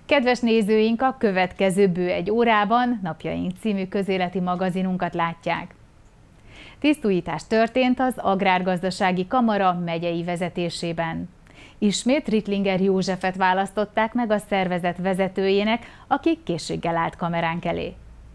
Kedves nézőink, a következő bő egy órában Napjaink című közéleti magazinunkat látják. Tisztújítás történt az Agrárgazdasági Kamara megyei vezetésében. Ismét Rittlinger Józsefet választották meg a szervezet vezetőjének, aki készséggel állt kameránk elé.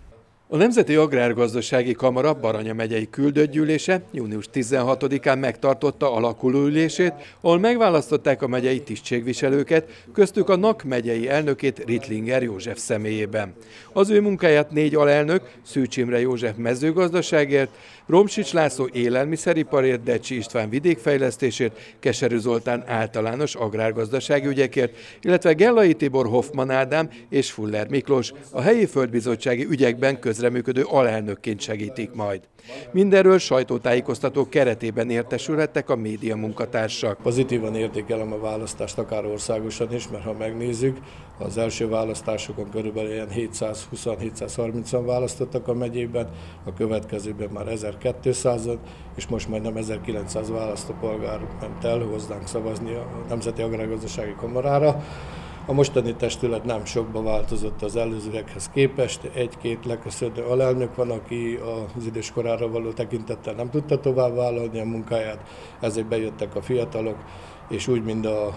A Nemzeti Agrárgazdasági Kamara Baranya megyei küldöttgyűlése június 16-án megtartotta alakuló ülését, ahol megválasztották a megyei tisztségviselőket, köztük a NAK megyei elnökét Rittlinger József személyében. Az ő munkáját 4 alelnök, Szűcs Imre József mezőgazdaságért, Romsics László élelmiszeriparért, Decsi István vidékfejlesztésért, Keserű Zoltán általános agrárgazdasági ügyekért, illetve Gellai Tibor Hoffman Ádám és Fuller Miklós a helyi földbizottsági ügyekben közreműködő alelnökként segítik majd. Mindenről sajtótájékoztató keretében értesülhettek a média munkatársak. Pozitívan értékelem a választást akár országosan is, mert ha megnézzük, az első választásokon körülbelül ilyen 720-730-an választottak a megyében, a következőben már 1200-an, és most majdnem 1900 választópolgár ment el hozzánk szavazni a Nemzeti Agrárgazdasági Kamarára. A mostani testület nem sokba változott az előzőekhez képest, 1-2 leköszönő alelnök van, aki az idős korára való tekintettel nem tudta tovább vállalni a munkáját, ezért bejöttek a fiatalok, és úgy, mint a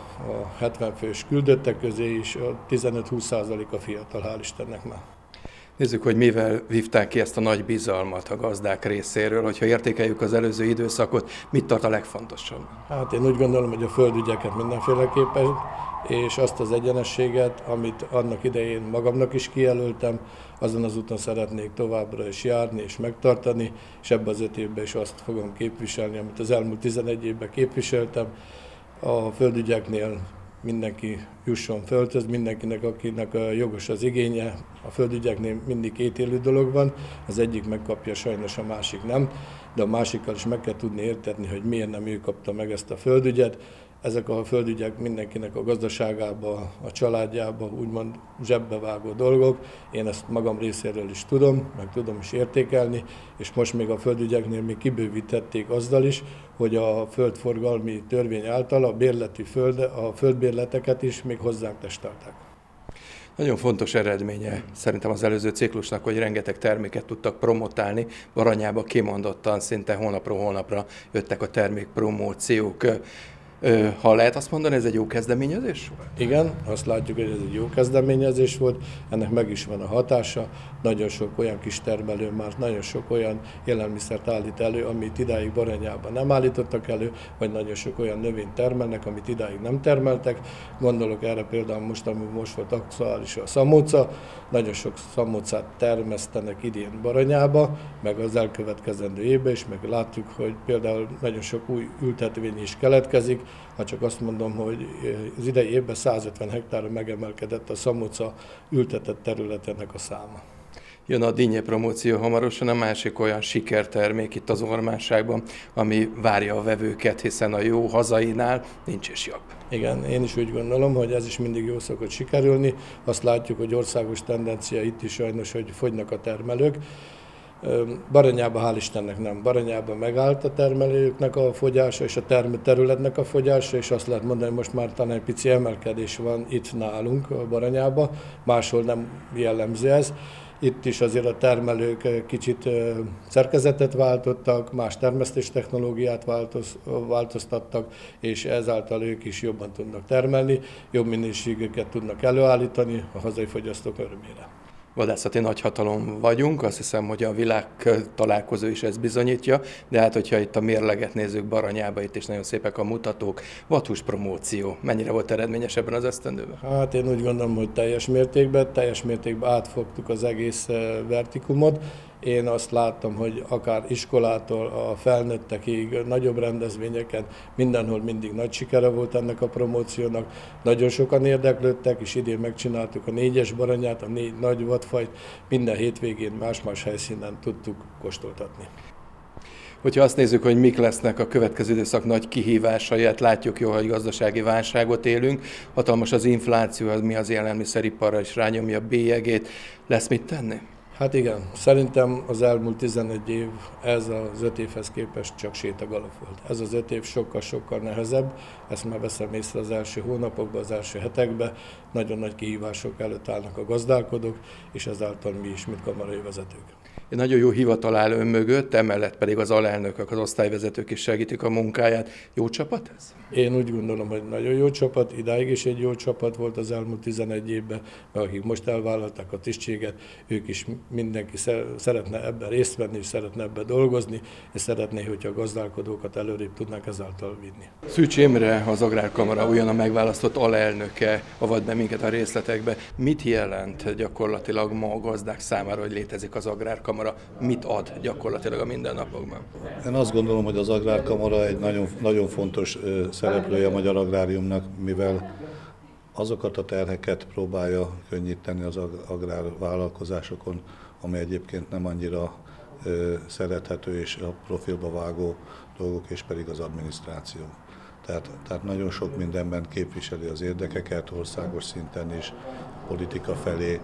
70 fős küldöttek közé is, a 15-20% a fiatal, hál' Istennek már. Nézzük, hogy mivel vívták ki ezt a nagy bizalmat a gazdák részéről, hogyha értékeljük az előző időszakot, mit tart a legfontosabb? Hát én úgy gondolom, hogy a földügyeket mindenféleképpen, és azt az egyenességet, amit annak idején magamnak is kijelöltem, azon az úton szeretnék továbbra is járni és megtartani, és ebben az 5 évben is azt fogom képviselni, amit az elmúlt 11 évben képviseltem. A földügyeknél mindenki jusson földhöz, mindenkinek, akinek jogos az igénye. A földügyeknél mindig 2 élő dolog van, az egyik megkapja, sajnos a másik nem, de a másikkal is meg kell tudni értetni, hogy miért nem ő kapta meg ezt a földügyet. Ezek a földügyek mindenkinek a gazdaságába, a családjába, úgymond zsebbevágó dolgok. Én ezt magam részéről is tudom, meg tudom is értékelni, és most még a földügyeknél még kibővítették azzal is, hogy a földforgalmi törvény által a földbérleteket is még hozzánk testálták. Nagyon fontos eredménye szerintem az előző ciklusnak, hogy rengeteg terméket tudtak promotálni. Baranyába kimondottan szinte hónapról hónapra jöttek a termékpromóciók. Ha lehet azt mondani, ez egy jó kezdeményezés? Igen, azt látjuk, hogy ez egy jó kezdeményezés volt, ennek meg is van a hatása. Nagyon sok olyan kis termelő már nagyon sok olyan élelmiszert állít elő, amit idáig Baranyában nem állítottak elő, vagy nagyon sok olyan növényt termelnek, amit idáig nem termeltek. Gondolok erre például most volt aktuális a szamóca, nagyon sok szamócát termesztenek idén Baranyába, meg az elkövetkezendő évben is, meg látjuk, hogy például nagyon sok új ültetvény is keletkezik. Ha csak azt mondom, hogy az idei évben 150 hektárra megemelkedett a szamóca ültetett területének a száma. Jön a dinnye promóció hamarosan, a másik olyan sikertermék itt az Ormánságban, ami várja a vevőket, hiszen a jó hazainál nincs is jobb. Igen, én is úgy gondolom, hogy ez is mindig jó szokott sikerülni. Azt látjuk, hogy országos tendencia itt is sajnos, hogy fogynak a termelők. Baranyában hál' Istennek nem. Baranyában megállt a termelőknek a fogyása és a területnek a fogyása, és azt lehet mondani, hogy most már talán egy pici emelkedés van itt nálunk a Baranyában, máshol nem jellemző ez. Itt is azért a termelők kicsit szerkezetet váltottak, más termesztés technológiát változtattak, és ezáltal ők is jobban tudnak termelni, jobb minőségeket tudnak előállítani a hazai fogyasztók örömére. Vadászati nagyhatalom vagyunk, azt hiszem, hogy a világ találkozó is ezt bizonyítja, de hát, hogyha itt a mérleget nézzük Baranyába, itt is nagyon szépek a mutatók. Vathús promóció, mennyire volt eredményes ebben az esztendőben? Hát én úgy gondolom, hogy teljes mértékben átfogtuk az egész vertikumot. Én azt láttam, hogy akár iskolától a felnőttekig, nagyobb rendezvényeken, mindenhol mindig nagy sikere volt ennek a promóciónak. Nagyon sokan érdeklődtek, és idén megcsináltuk a 4-es Baranyát, a 4 nagy vadfajt, minden hétvégén más-más helyszínen tudtuk kóstoltatni. Hogyha azt nézzük, hogy mik lesznek a következő időszak nagy kihívásai, hát látjuk jól, hogy gazdasági válságot élünk, hatalmas az infláció, az mi az élelmiszeriparra is rányomja a bélyegét. Lesz mit tenni? Hát igen, szerintem az elmúlt 11 év ez az 5 évhez képest csak sétagalop volt. Ez az 5 év sokkal-sokkal nehezebb, ezt már veszem észre az első hónapokban, az első hetekben. Nagyon nagy kihívások előtt állnak a gazdálkodók, és ezáltal mi is, mint kamarai vezetők. Egy nagyon jó hivatal áll ön mögött, emellett pedig az alelnökök, az osztályvezetők is segítik a munkáját. Jó csapat ez? Én úgy gondolom, hogy nagyon jó csapat, idáig is egy jó csapat volt az elmúlt 11 évben, mert akik most elvállalták a tisztséget, ők is mindenki szeretne ebben részt venni, és szeretne ebben dolgozni, és szeretné, hogyha a gazdálkodókat előrébb tudnak ezáltal vinni. Szűcs Imre, az Agrárkamara újonnan megválasztott alelnöke avat be minket a részletekbe. Mit jelent gyakorlatilag ma a gazdák számára, hogy létezik az Agrárkamara? Mit ad gyakorlatilag a mindennapokban? Én azt gondolom, hogy az Agrárkamara egy nagyon fontos szereplője a magyar agráriumnak, mivel azokat a terheket próbálja könnyíteni az agrárvállalkozásokon, ami egyébként nem annyira szerethető és a profilba vágó dolgok, és pedig az adminisztráció. Tehát nagyon sok mindenben képviseli az érdekeket, országos szinten is, politika felé,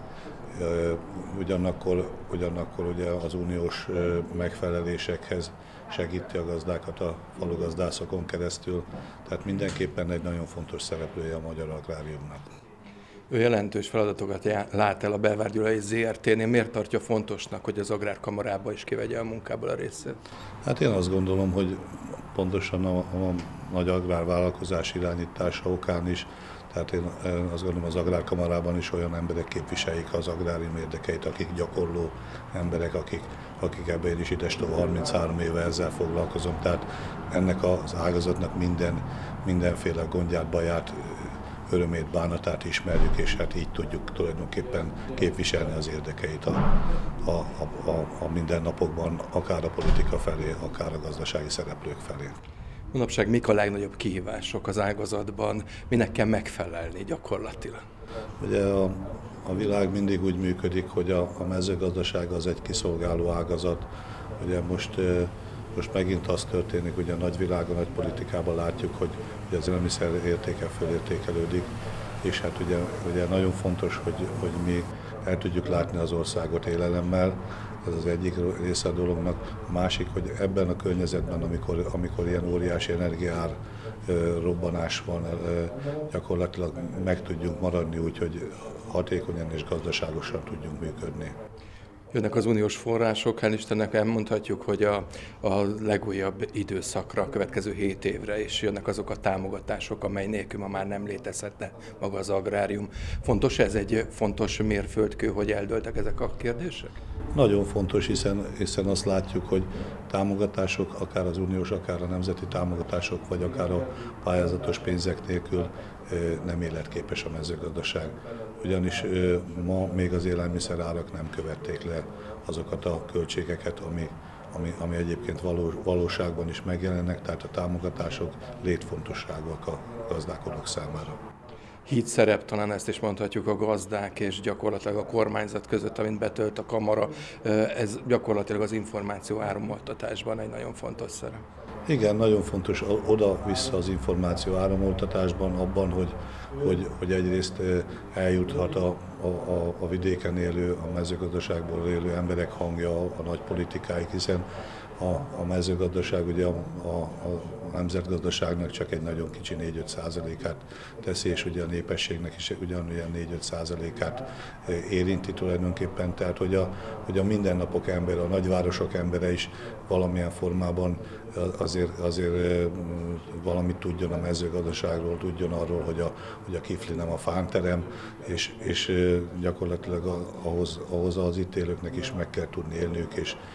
ugyanakkor ugye az uniós megfelelésekhez segíti a gazdákat a falugazdászokon keresztül, tehát mindenképpen egy nagyon fontos szereplője a magyar agráriumnak. Ő jelentős feladatokat lát el a Belvárgyulai ZRT-nél. Miért tartja fontosnak, hogy az Agrárkamarába is kivegye a munkából a részét? Hát én azt gondolom, hogy pontosan a nagy agrárvállalkozás irányítása okán is, tehát én azt gondolom, az Agrárkamarában is olyan emberek képviselik az agrárium érdekeit, akik gyakorló emberek, akik ebben én is idestova 33 éve ezzel foglalkozom. Tehát ennek az ágazatnak mindenféle gondját, baját, örömét, bánatát ismerjük, és hát így tudjuk tulajdonképpen képviselni az érdekeit a mindennapokban, akár a politika felé, akár a gazdasági szereplők felé. Manapság mik a legnagyobb kihívások az ágazatban, minek kell megfelelni gyakorlatilag? Ugye a világ mindig úgy működik, hogy a mezőgazdaság az egy kiszolgáló ágazat. Ugye most megint az történik, ugye a nagyvilágon, nagy politikában látjuk, hogy az élelmiszer értéke fölértékelődik, és hát ugye nagyon fontos, hogy mi el tudjuk látni az országot élelemmel. Ez az egyik része a dolognak. A másik, hogy ebben a környezetben, amikor ilyen óriási energiaár robbanás van, gyakorlatilag meg tudjunk maradni úgy, hogy hatékonyan és gazdaságosan tudjunk működni. Jönnek az uniós források, hál' Istennek elmondhatjuk, hogy a legújabb időszakra, a következő 7 évre is jönnek azok a támogatások, amely nélkül ma már nem létezhetne maga az agrárium. Fontos ez, egy fontos mérföldkő, hogy eldőltek ezek a kérdések? Nagyon fontos, hiszen azt látjuk, hogy támogatások, akár az uniós, akár a nemzeti támogatások, vagy akár a pályázatos pénzek nélkül nem életképes a mezőgazdaság. Ugyanis ma még az élelmiszer árak nem követték le azokat a költségeket, ami egyébként valóságban is megjelennek, tehát a támogatások létfontosságúak a gazdálkodók számára. Hídszerep, talán ezt is mondhatjuk, a gazdák és gyakorlatilag a kormányzat között, amint betölt a kamara, ez gyakorlatilag az információ áramoltatásban egy nagyon fontos szerep. Igen, nagyon fontos oda-vissza az információ áramoltatásban, abban, hogy egyrészt eljuthat a vidéken élő, a mezőgazdaságból élő emberek hangja, a nagy politikáik, hiszen a mezőgazdaság ugye a nemzetgazdaságnak csak egy nagyon kicsi 4-5%-át teszi, és ugye a népességnek is ugyanolyan 4-5%-át érinti tulajdonképpen, tehát hogy a mindennapok embere, a nagyvárosok embere is valamilyen formában azért valamit tudjon a mezőgazdaságról, tudjon arról, hogy a kifli nem a fánterem, és gyakorlatilag ahhoz az itt élőknek is meg kell tudni élniük,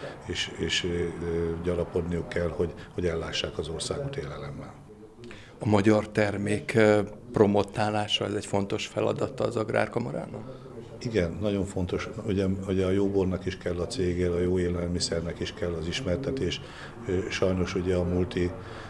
és gyarapodniuk kell, hogy ellássák az országot élelemmel. A magyar termék promotálása, ez egy fontos feladata az Agrárkamarának? Igen, nagyon fontos, hogy a jó bornak is kell a cégér, a jó élelmiszernek is kell az ismertetés. Sajnos ugye a multi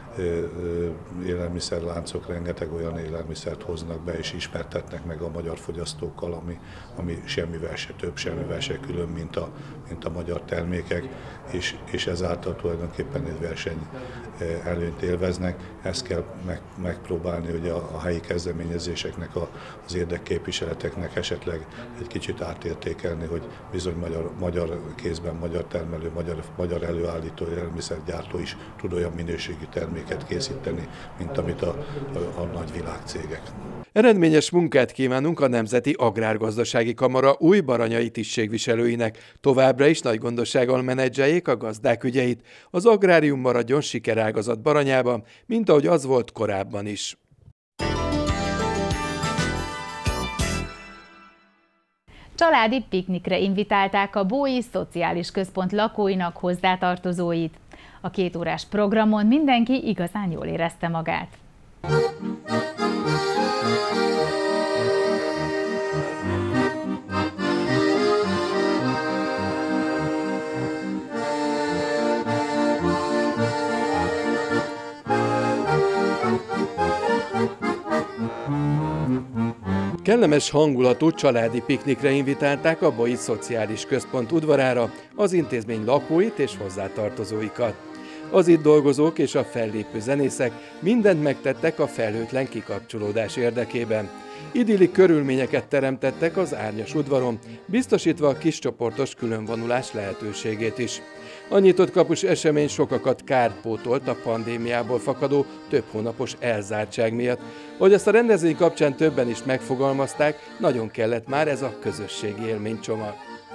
élelmiszerláncok rengeteg olyan élelmiszert hoznak be és ismertetnek meg a magyar fogyasztókkal, ami semmivel se több, semmivel se külön, mint a magyar termékek, és ezáltal tulajdonképpen egy előnyt élveznek. Ezt kell megpróbálni, hogy a helyi kezdeményezéseknek, az érdekképviseleteknek esetleg egy kicsit átértékelni, hogy bizony magyar kézben, magyar termelő, magyar előállító, élelmiszergyártó is tud olyan minőségű terméket készíteni, mint amit a nagy világcégek. Eredményes munkát kívánunk a Nemzeti Agrárgazdasági Kamara új baranyai tisztségviselőinek. Továbbra is nagy gondossággal menedzseljék a gazdák ügyeit. Az agrárium maradjon sikerágazat Baranyában, mint ahogy az volt korábban is. Családi piknikre invitálták a Bói Szociális Központ lakóinak hozzátartozóit. A 2 órás programon mindenki igazán jól érezte magát. Kellemes hangulatú családi piknikre invitálták a Bói Szociális Központ udvarára az intézmény lakóit és hozzátartozóikat. Az itt dolgozók és a fellépő zenészek mindent megtettek a felhőtlen kikapcsolódás érdekében. Idilli körülményeket teremtettek az árnyas udvaron, biztosítva a kiscsoportos különvonulás lehetőségét is. A nyitott kapus esemény sokakat kárpótolt a pandémiából fakadó több hónapos elzártság miatt. Hogy ezt a rendezvény kapcsán többen is megfogalmazták, nagyon kellett már ez a közösségi élménycsomag.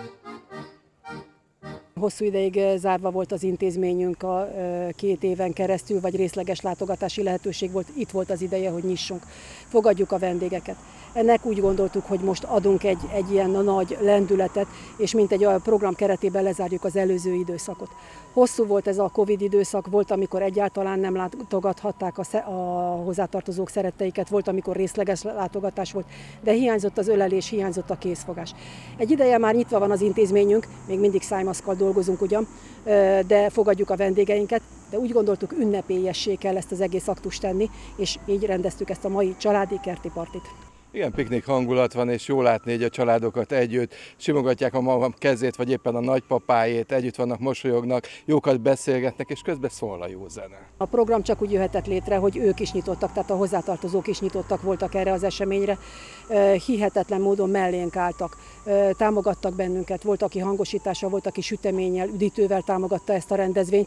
Hosszú ideig zárva volt az intézményünk a 2 éven keresztül, vagy részleges látogatási lehetőség volt. Itt volt az ideje, hogy nyissunk, fogadjuk a vendégeket. Ennek úgy gondoltuk, hogy most adunk egy ilyen nagy lendületet, és mint egy program keretében lezárjuk az előző időszakot. Hosszú volt ez a Covid időszak, volt, amikor egyáltalán nem látogathatták a hozzátartozók szeretteiket, volt, amikor részleges látogatás volt, de hiányzott az ölelés, hiányzott a készfogás. Egy ideje már nyitva van az intézményünk, még mindig szájmaszkkal dolgozunk ugyan, de fogadjuk a vendégeinket, de úgy gondoltuk, ünnepélyessé kell ezt az egész aktust tenni, és így rendeztük ezt a mai családi kerti partit. Igen, piknik hangulat van, és jó látni, hogy a családokat együtt simogatják a mama kezét, vagy éppen a nagypapájét, együtt vannak, mosolyognak, jókat beszélgetnek, és közben szól a jó zene. A program csak úgy jöhetett létre, hogy ők is nyitottak, tehát a hozzátartozók is nyitottak voltak erre az eseményre. Hihetetlen módon mellénk álltak, támogattak bennünket, volt, aki hangosítással, volt, aki süteménnyel, üdítővel támogatta ezt a rendezvényt.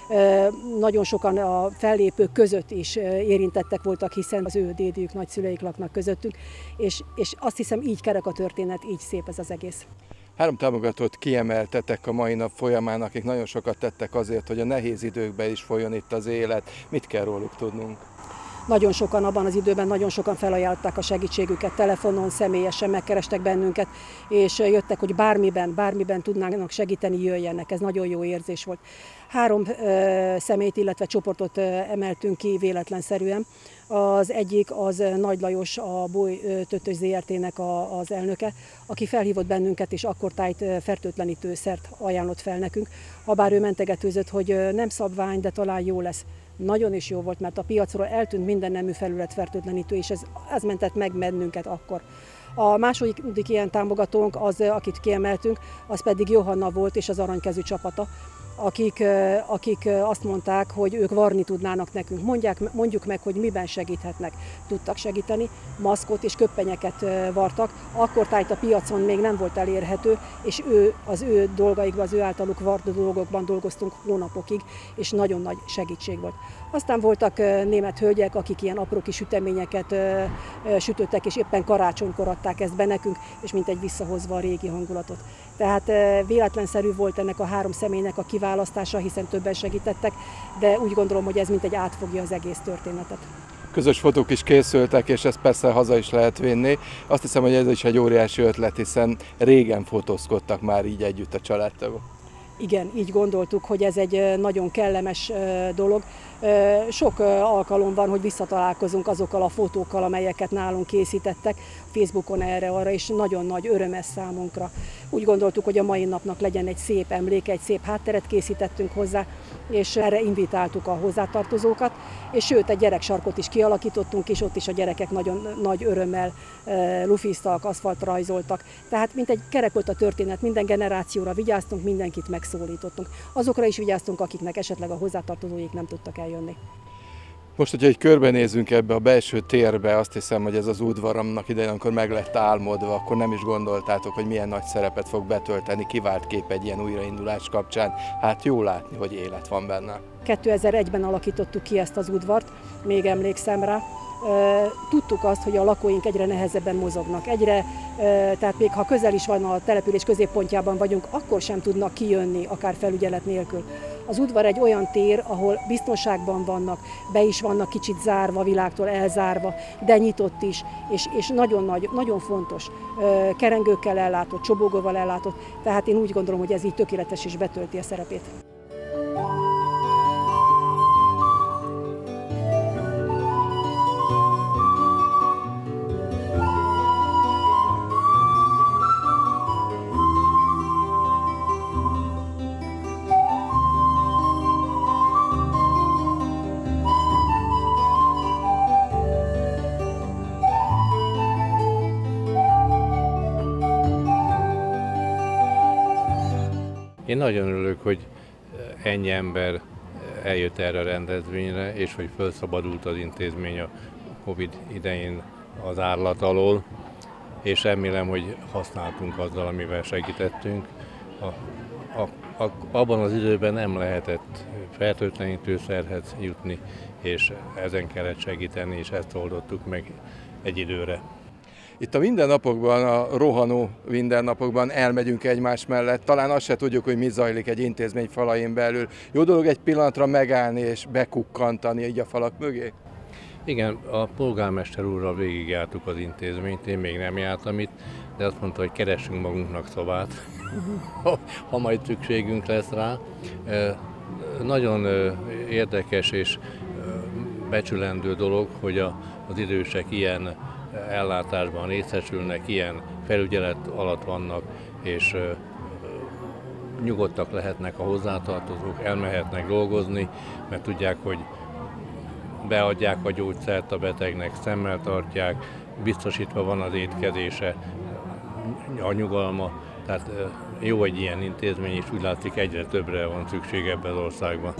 Nagyon sokan a fellépők között is érintettek voltak, hiszen az ő dédjük, nagyszüleik laknak közöttünk, és azt hiszem, így kerek a történet, így szép ez az egész. 3 támogatót kiemeltetek a mai nap folyamán, akik nagyon sokat tettek azért, hogy a nehéz időkben is folyjon itt az élet. Mit kell róluk tudnunk? Nagyon sokan abban az időben, nagyon sokan felajánlották a segítségüket, telefonon, személyesen megkerestek bennünket, és jöttek, hogy bármiben tudnának segíteni, jöjjenek. Ez nagyon jó érzés volt. 3 személyt, illetve csoportot emeltünk ki véletlenszerűen. Az egyik az Nagy Lajos, a Bói Tötös ZRT-nek az elnöke, aki felhívott bennünket, és akkortájt fertőtlenítő szert ajánlott fel nekünk. Habár ő mentegetőzött, hogy nem szabvány, de talán jó lesz. Nagyon is jó volt, mert a piacról eltűnt minden nemű felületfertőtlenítő, és ez mentett meg bennünket akkor. A második ilyen támogatónk, akit kiemeltünk, az pedig Johanna volt, és az Aranykezű csapata, akik azt mondták, hogy ők varni tudnának nekünk. Mondjuk meg, hogy miben segíthetnek. Tudtak segíteni, maszkot és köppenyeket vartak. Akkortájt a piacon még nem volt elérhető, és az ő dolgaikban, az ő általuk vart dolgokban dolgoztunk hónapokig, és nagyon nagy segítség volt. Aztán voltak német hölgyek, akik ilyen apró kis süteményeket sütöttek, és éppen karácsonykor adták ezt be nekünk, és mintegy visszahozva a régi hangulatot. Tehát véletlenszerű volt ennek a 3 személynek a kiválasztása, hiszen többen segítettek, de úgy gondolom, hogy ez mintegy átfogja az egész történetet. Közös fotók is készültek, és ezt persze haza is lehet vinni. Azt hiszem, hogy ez is egy óriási ötlet, hiszen régen fotózkodtak már így együtt a családtagok. Igen, így gondoltuk, hogy ez egy nagyon kellemes dolog. Sok alkalom van, hogy visszatalálkozunk azokkal a fotókkal, amelyeket nálunk készítettek Facebookon erre-arra, és nagyon nagy öröm ez számunkra. Úgy gondoltuk, hogy a mai napnak legyen egy szép emléke, egy szép hátteret készítettünk hozzá, és erre invitáltuk a hozzátartozókat, és sőt, egy gyereksarkot is kialakítottunk, és ott is a gyerekek nagyon nagy örömmel lufiztak, aszfalt rajzoltak. Tehát mint egy kerek volt a történet, minden generációra vigyáztunk, mindenkit megszólítottunk. Azokra is vigyáztunk, akiknek esetleg a hozzátartozóik nem tudtak eljönni. Most, hogyha egy körbenézünk ebbe a belső térbe, azt hiszem, hogy ez az udvar, annak idején, amikor meg lett álmodva, akkor nem is gondoltátok, hogy milyen nagy szerepet fog betölteni, kivált kép egy ilyen újraindulás kapcsán. Hát jó látni, hogy élet van benne. 2001-ben alakítottuk ki ezt az udvart, még emlékszem rá. Tudtuk azt, hogy a lakóink egyre nehezebben mozognak, tehát még ha közel is van a település középpontjában vagyunk, akkor sem tudnak kijönni, akár felügyelet nélkül. Az udvar egy olyan tér, ahol biztonságban vannak, be is vannak kicsit zárva, világtól elzárva, de nyitott is, és nagyon fontos, kerengőkkel ellátott, csobogóval ellátott, tehát én úgy gondolom, hogy ez így tökéletes és betölti a szerepét. Én nagyon örülök, hogy ennyi ember eljött erre a rendezvényre, és hogy felszabadult az intézmény a Covid idején az árlat alól, és remélem, hogy használtunk azzal, amivel segítettünk. Abban az időben nem lehetett fertőtlenítőszerhez jutni, és ezen kellett segíteni, és ezt oldottuk meg egy időre. Itt a mindennapokban, a rohanó mindennapokban elmegyünk egymás mellett, talán azt se tudjuk, hogy mi zajlik egy intézmény falain belül. Jó dolog egy pillanatra megállni és bekukkantani így a falak mögé? Igen, a polgármester úrral végigjártuk az intézményt, én még nem jártam itt, de azt mondta, hogy keressünk magunknak szobát, ha majd szükségünk lesz rá. Nagyon érdekes és becsülendő dolog, hogy az idősek ilyen ellátásban részesülnek, ilyen felügyelet alatt vannak, és nyugodtak lehetnek a hozzátartozók, elmehetnek dolgozni, mert tudják, hogy beadják a gyógyszert a betegnek, szemmel tartják, biztosítva van az étkezése, a nyugalma, tehát jó egy ilyen intézmény, és úgy látszik, egyre többre van szükség ebben az országban.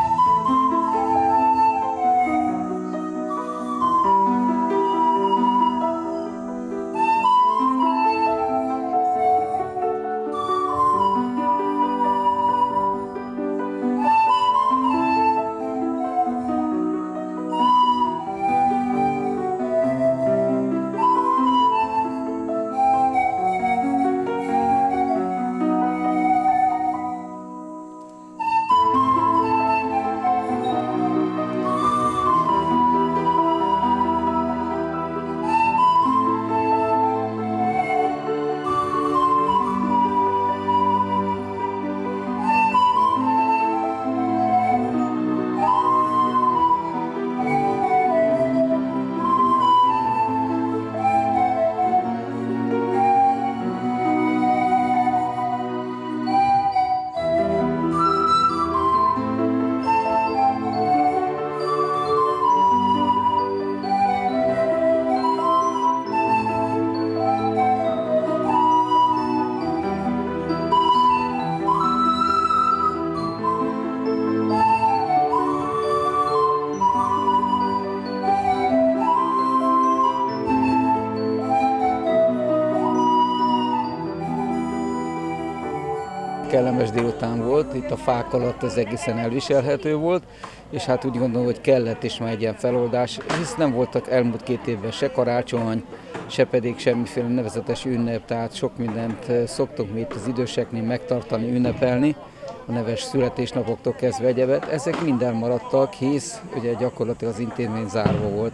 Kellemes délután volt, itt a fák alatt ez egészen elviselhető volt, és hát úgy gondolom, hogy kellett is már egy ilyen feloldás, hisz nem voltak elmúlt 2 évben se karácsony, se pedig semmiféle nevezetes ünnep, tehát sok mindent szoktunk mi itt az időseknél megtartani, ünnepelni, a neves születésnapoktól kezdve egyebet. Ezek minden maradtak, hisz ugye gyakorlatilag az intézmény zárva volt.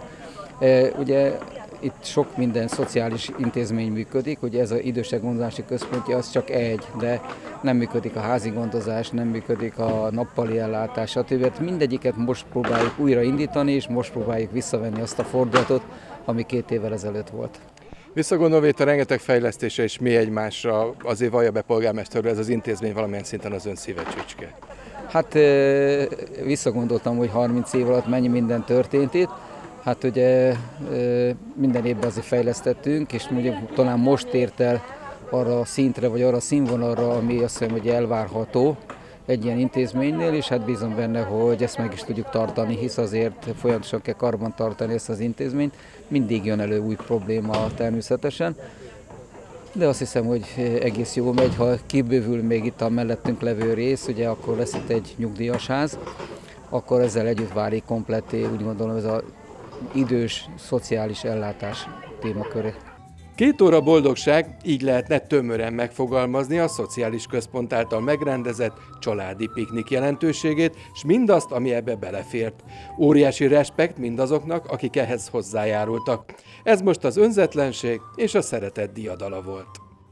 Ugye itt sok minden szociális intézmény működik, ugye ez az idősek gondozási központja az csak egy, de nem működik a házi gondozás, nem működik a nappali ellátás, stb. Mindegyiket most próbáljuk újraindítani, és most próbáljuk visszavenni azt a fordulatot, ami 2 évvel ezelőtt volt. Visszagondolva itt a rengeteg fejlesztése és mi egymásra, azért vallja be polgármester úr, ez az intézmény valamilyen szinten az ön szíve csücske. Hát visszagondoltam, hogy 30 év alatt mennyi minden történt itt. Hát ugye minden évben azért fejlesztettünk, és mondjuk talán most ért el arra a szintre, vagy arra a színvonalra, ami azt hiszem, hogy elvárható egy ilyen intézménynél, és hát bízom benne, hogy ezt meg is tudjuk tartani, hisz azért folyamatosan kell karban tartani ezt az intézményt. Mindig jön elő új probléma természetesen, de azt hiszem, hogy egész jó megy, ha kibővül még itt a mellettünk levő rész, ugye akkor lesz itt egy nyugdíjas ház, akkor ezzel együtt válik kompletté, úgy gondolom, ez az idős szociális ellátás témaköre. 2 óra boldogság, így lehetne tömören megfogalmazni a szociális központ által megrendezett családi piknik jelentőségét, és mindazt, ami ebbe belefért. Óriási respekt mindazoknak, akik ehhez hozzájárultak. Ez most az önzetlenség és a szeretet diadala volt.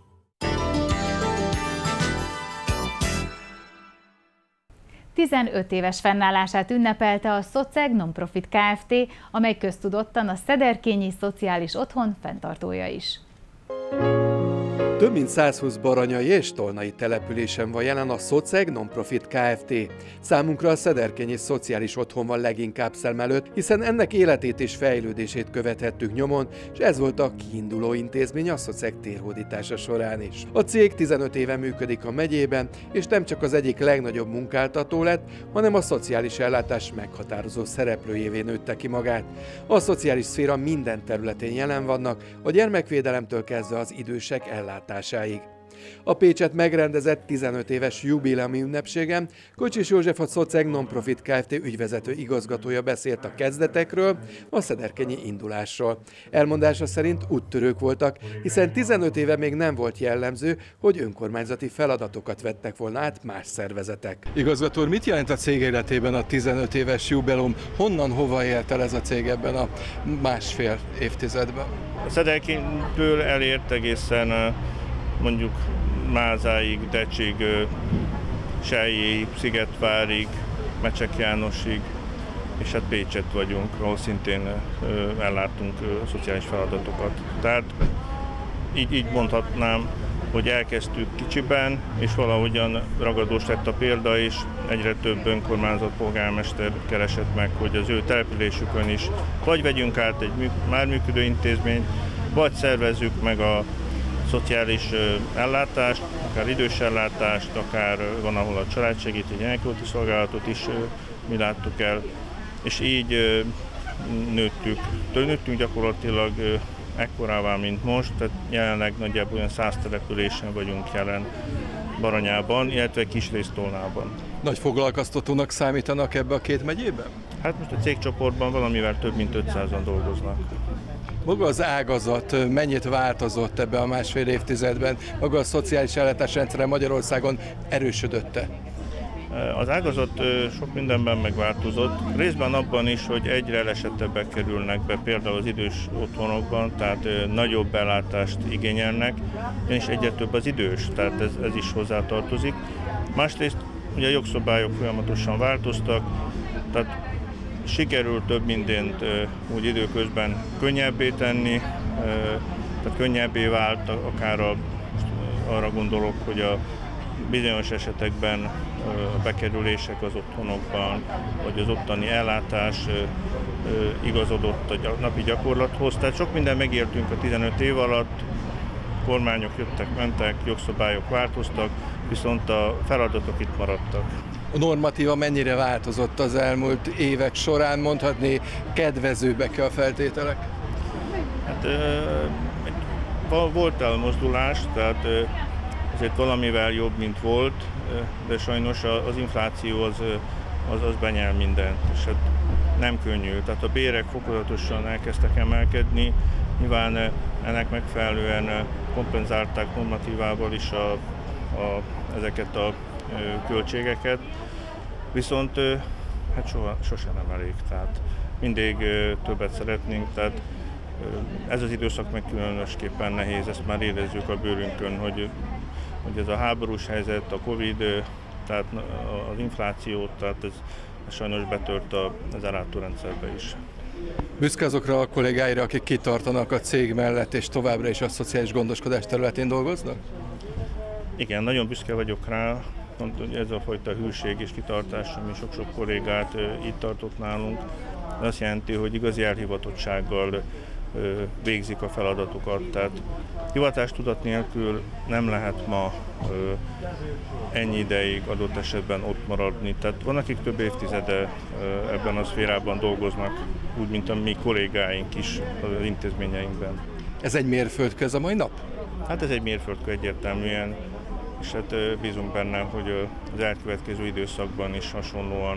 ...15 éves fennállását ünnepelte a Szoceg Nonprofit Kft., amely köztudottan a Szederkényi Szociális Otthon fenntartója is. Több mint 120 baranyai és tolnai településen van jelen a Szoceg Nonprofit Kft. Számunkra a Szederkényi Szociális Otthon van leginkább szem előtt, hiszen ennek életét és fejlődését követhettük nyomon, és ez volt a kiinduló intézmény a Szoceg térhódítása során is. A cég 15 éve működik a megyében, és nem csak az egyik legnagyobb munkáltató lett, hanem a szociális ellátás meghatározó szereplőjévé nőtte ki magát. A szociális szféra minden területén jelen vannak, a gyermekvédelemtől kezdve az idősek ellátásáig. A Pécset megrendezett 15 éves jubileumi ünnepségen Kocsis József, a Szoceg Nonprofit Kft. Ügyvezető igazgatója beszélt a kezdetekről, a szederkényi indulásról. Elmondása szerint úttörők voltak, hiszen 15 éve még nem volt jellemző, hogy önkormányzati feladatokat vettek volna át más szervezetek. Igazgató úr, mit jelent a cég életében a 15 éves jubileum? Honnan, hova ért el ez a cég ebben a másfél évtizedben? A Szederkénytől elért egészen mondjuk Mázáig, Decsig, Sellyéig, Szigetvárig, Mecsek Jánosig, és hát Pécset vagyunk, ahol szintén ellátunk szociális feladatokat. Tehát így mondhatnám, hogy elkezdtük kicsiben, és valahogyan ragadós lett a példa, és egyre több önkormányzat, polgármester keresett meg, hogy az ő településükön is vagy vegyünk át egy már működő intézményt, vagy szervezzük meg a szociális ellátást, akár idős ellátást, akár van, ahol a családsegítő, gyerekjóléti szolgálatot is mi láttuk el, és így nőttünk gyakorlatilag ekkorává, mint most, tehát jelenleg nagyjából olyan 100 településen vagyunk jelen Baranyában, illetve Kisrésztolnában. Nagy foglalkoztatónak számítanak ebbe a 2 megyében? Hát most a cégcsoportban valamivel több mint 500-an dolgoznak. Maga az ágazat mennyit változott ebbe a másfél évtizedben? Maga a szociális ellátás rendszere Magyarországon erősödött-e? Az ágazat sok mindenben megváltozott, részben abban is, hogy egyre elesettebbek kerülnek be például az idős otthonokban, tehát nagyobb ellátást igényelnek, és egyre több az idős, tehát ez is hozzátartozik. Másrészt ugye a jogszabályok folyamatosan változtak, tehát sikerült több mindent úgy időközben könnyebbé tenni, tehát könnyebbé vált, akár arra gondolok, hogy a bizonyos esetekben a bekerülések az otthonokban, vagy az ottani ellátás igazodott a napi gyakorlathoz. Tehát sok minden megértünk a 15 év alatt, kormányok jöttek, mentek, jogszabályok változtak, viszont a feladatok itt maradtak. A normatíva mennyire változott az elmúlt évek során, mondhatni kedvezőbbek a feltételek? Hát volt elmozdulás, tehát azért valamivel jobb, mint volt, de sajnos az infláció az benyel mindent, és hát nem könnyű. Tehát a bérek fokozatosan elkezdtek emelkedni, nyilván ennek megfelelően kompenzálták normatívával is ezeket a költségeket, viszont hát sosem nem elég, tehát mindig többet szeretnénk, tehát ez az időszak meg különösképpen nehéz, ezt már érezzük a bőrünkön, hogy ez a háborús helyzet, a Covid, tehát az infláció, tehát ez sajnos betört az ellátórendszerbe is. Büszke azokra a kollégáira, akik kitartanak a cég mellett, és továbbra is a szociális gondoskodás területén dolgoznak? Igen, nagyon büszke vagyok rá, hogy ez a fajta hűség és kitartás, ami sok-sok kollégát itt tartott nálunk, azt jelenti, hogy igazi elhivatottsággal végzik a feladatukat. Tehát hivatástudat nélkül nem lehet ma ennyi ideig adott esetben ott maradni. Tehát van, akik több évtizede ebben a szférában dolgoznak, úgy, mint a mi kollégáink is az intézményeinkben. Ez egy mérföldkő ez a mai nap? Hát ez egy mérföldkő egyértelműen, és hát bízunk benne, hogy az elkövetkező időszakban is hasonlóan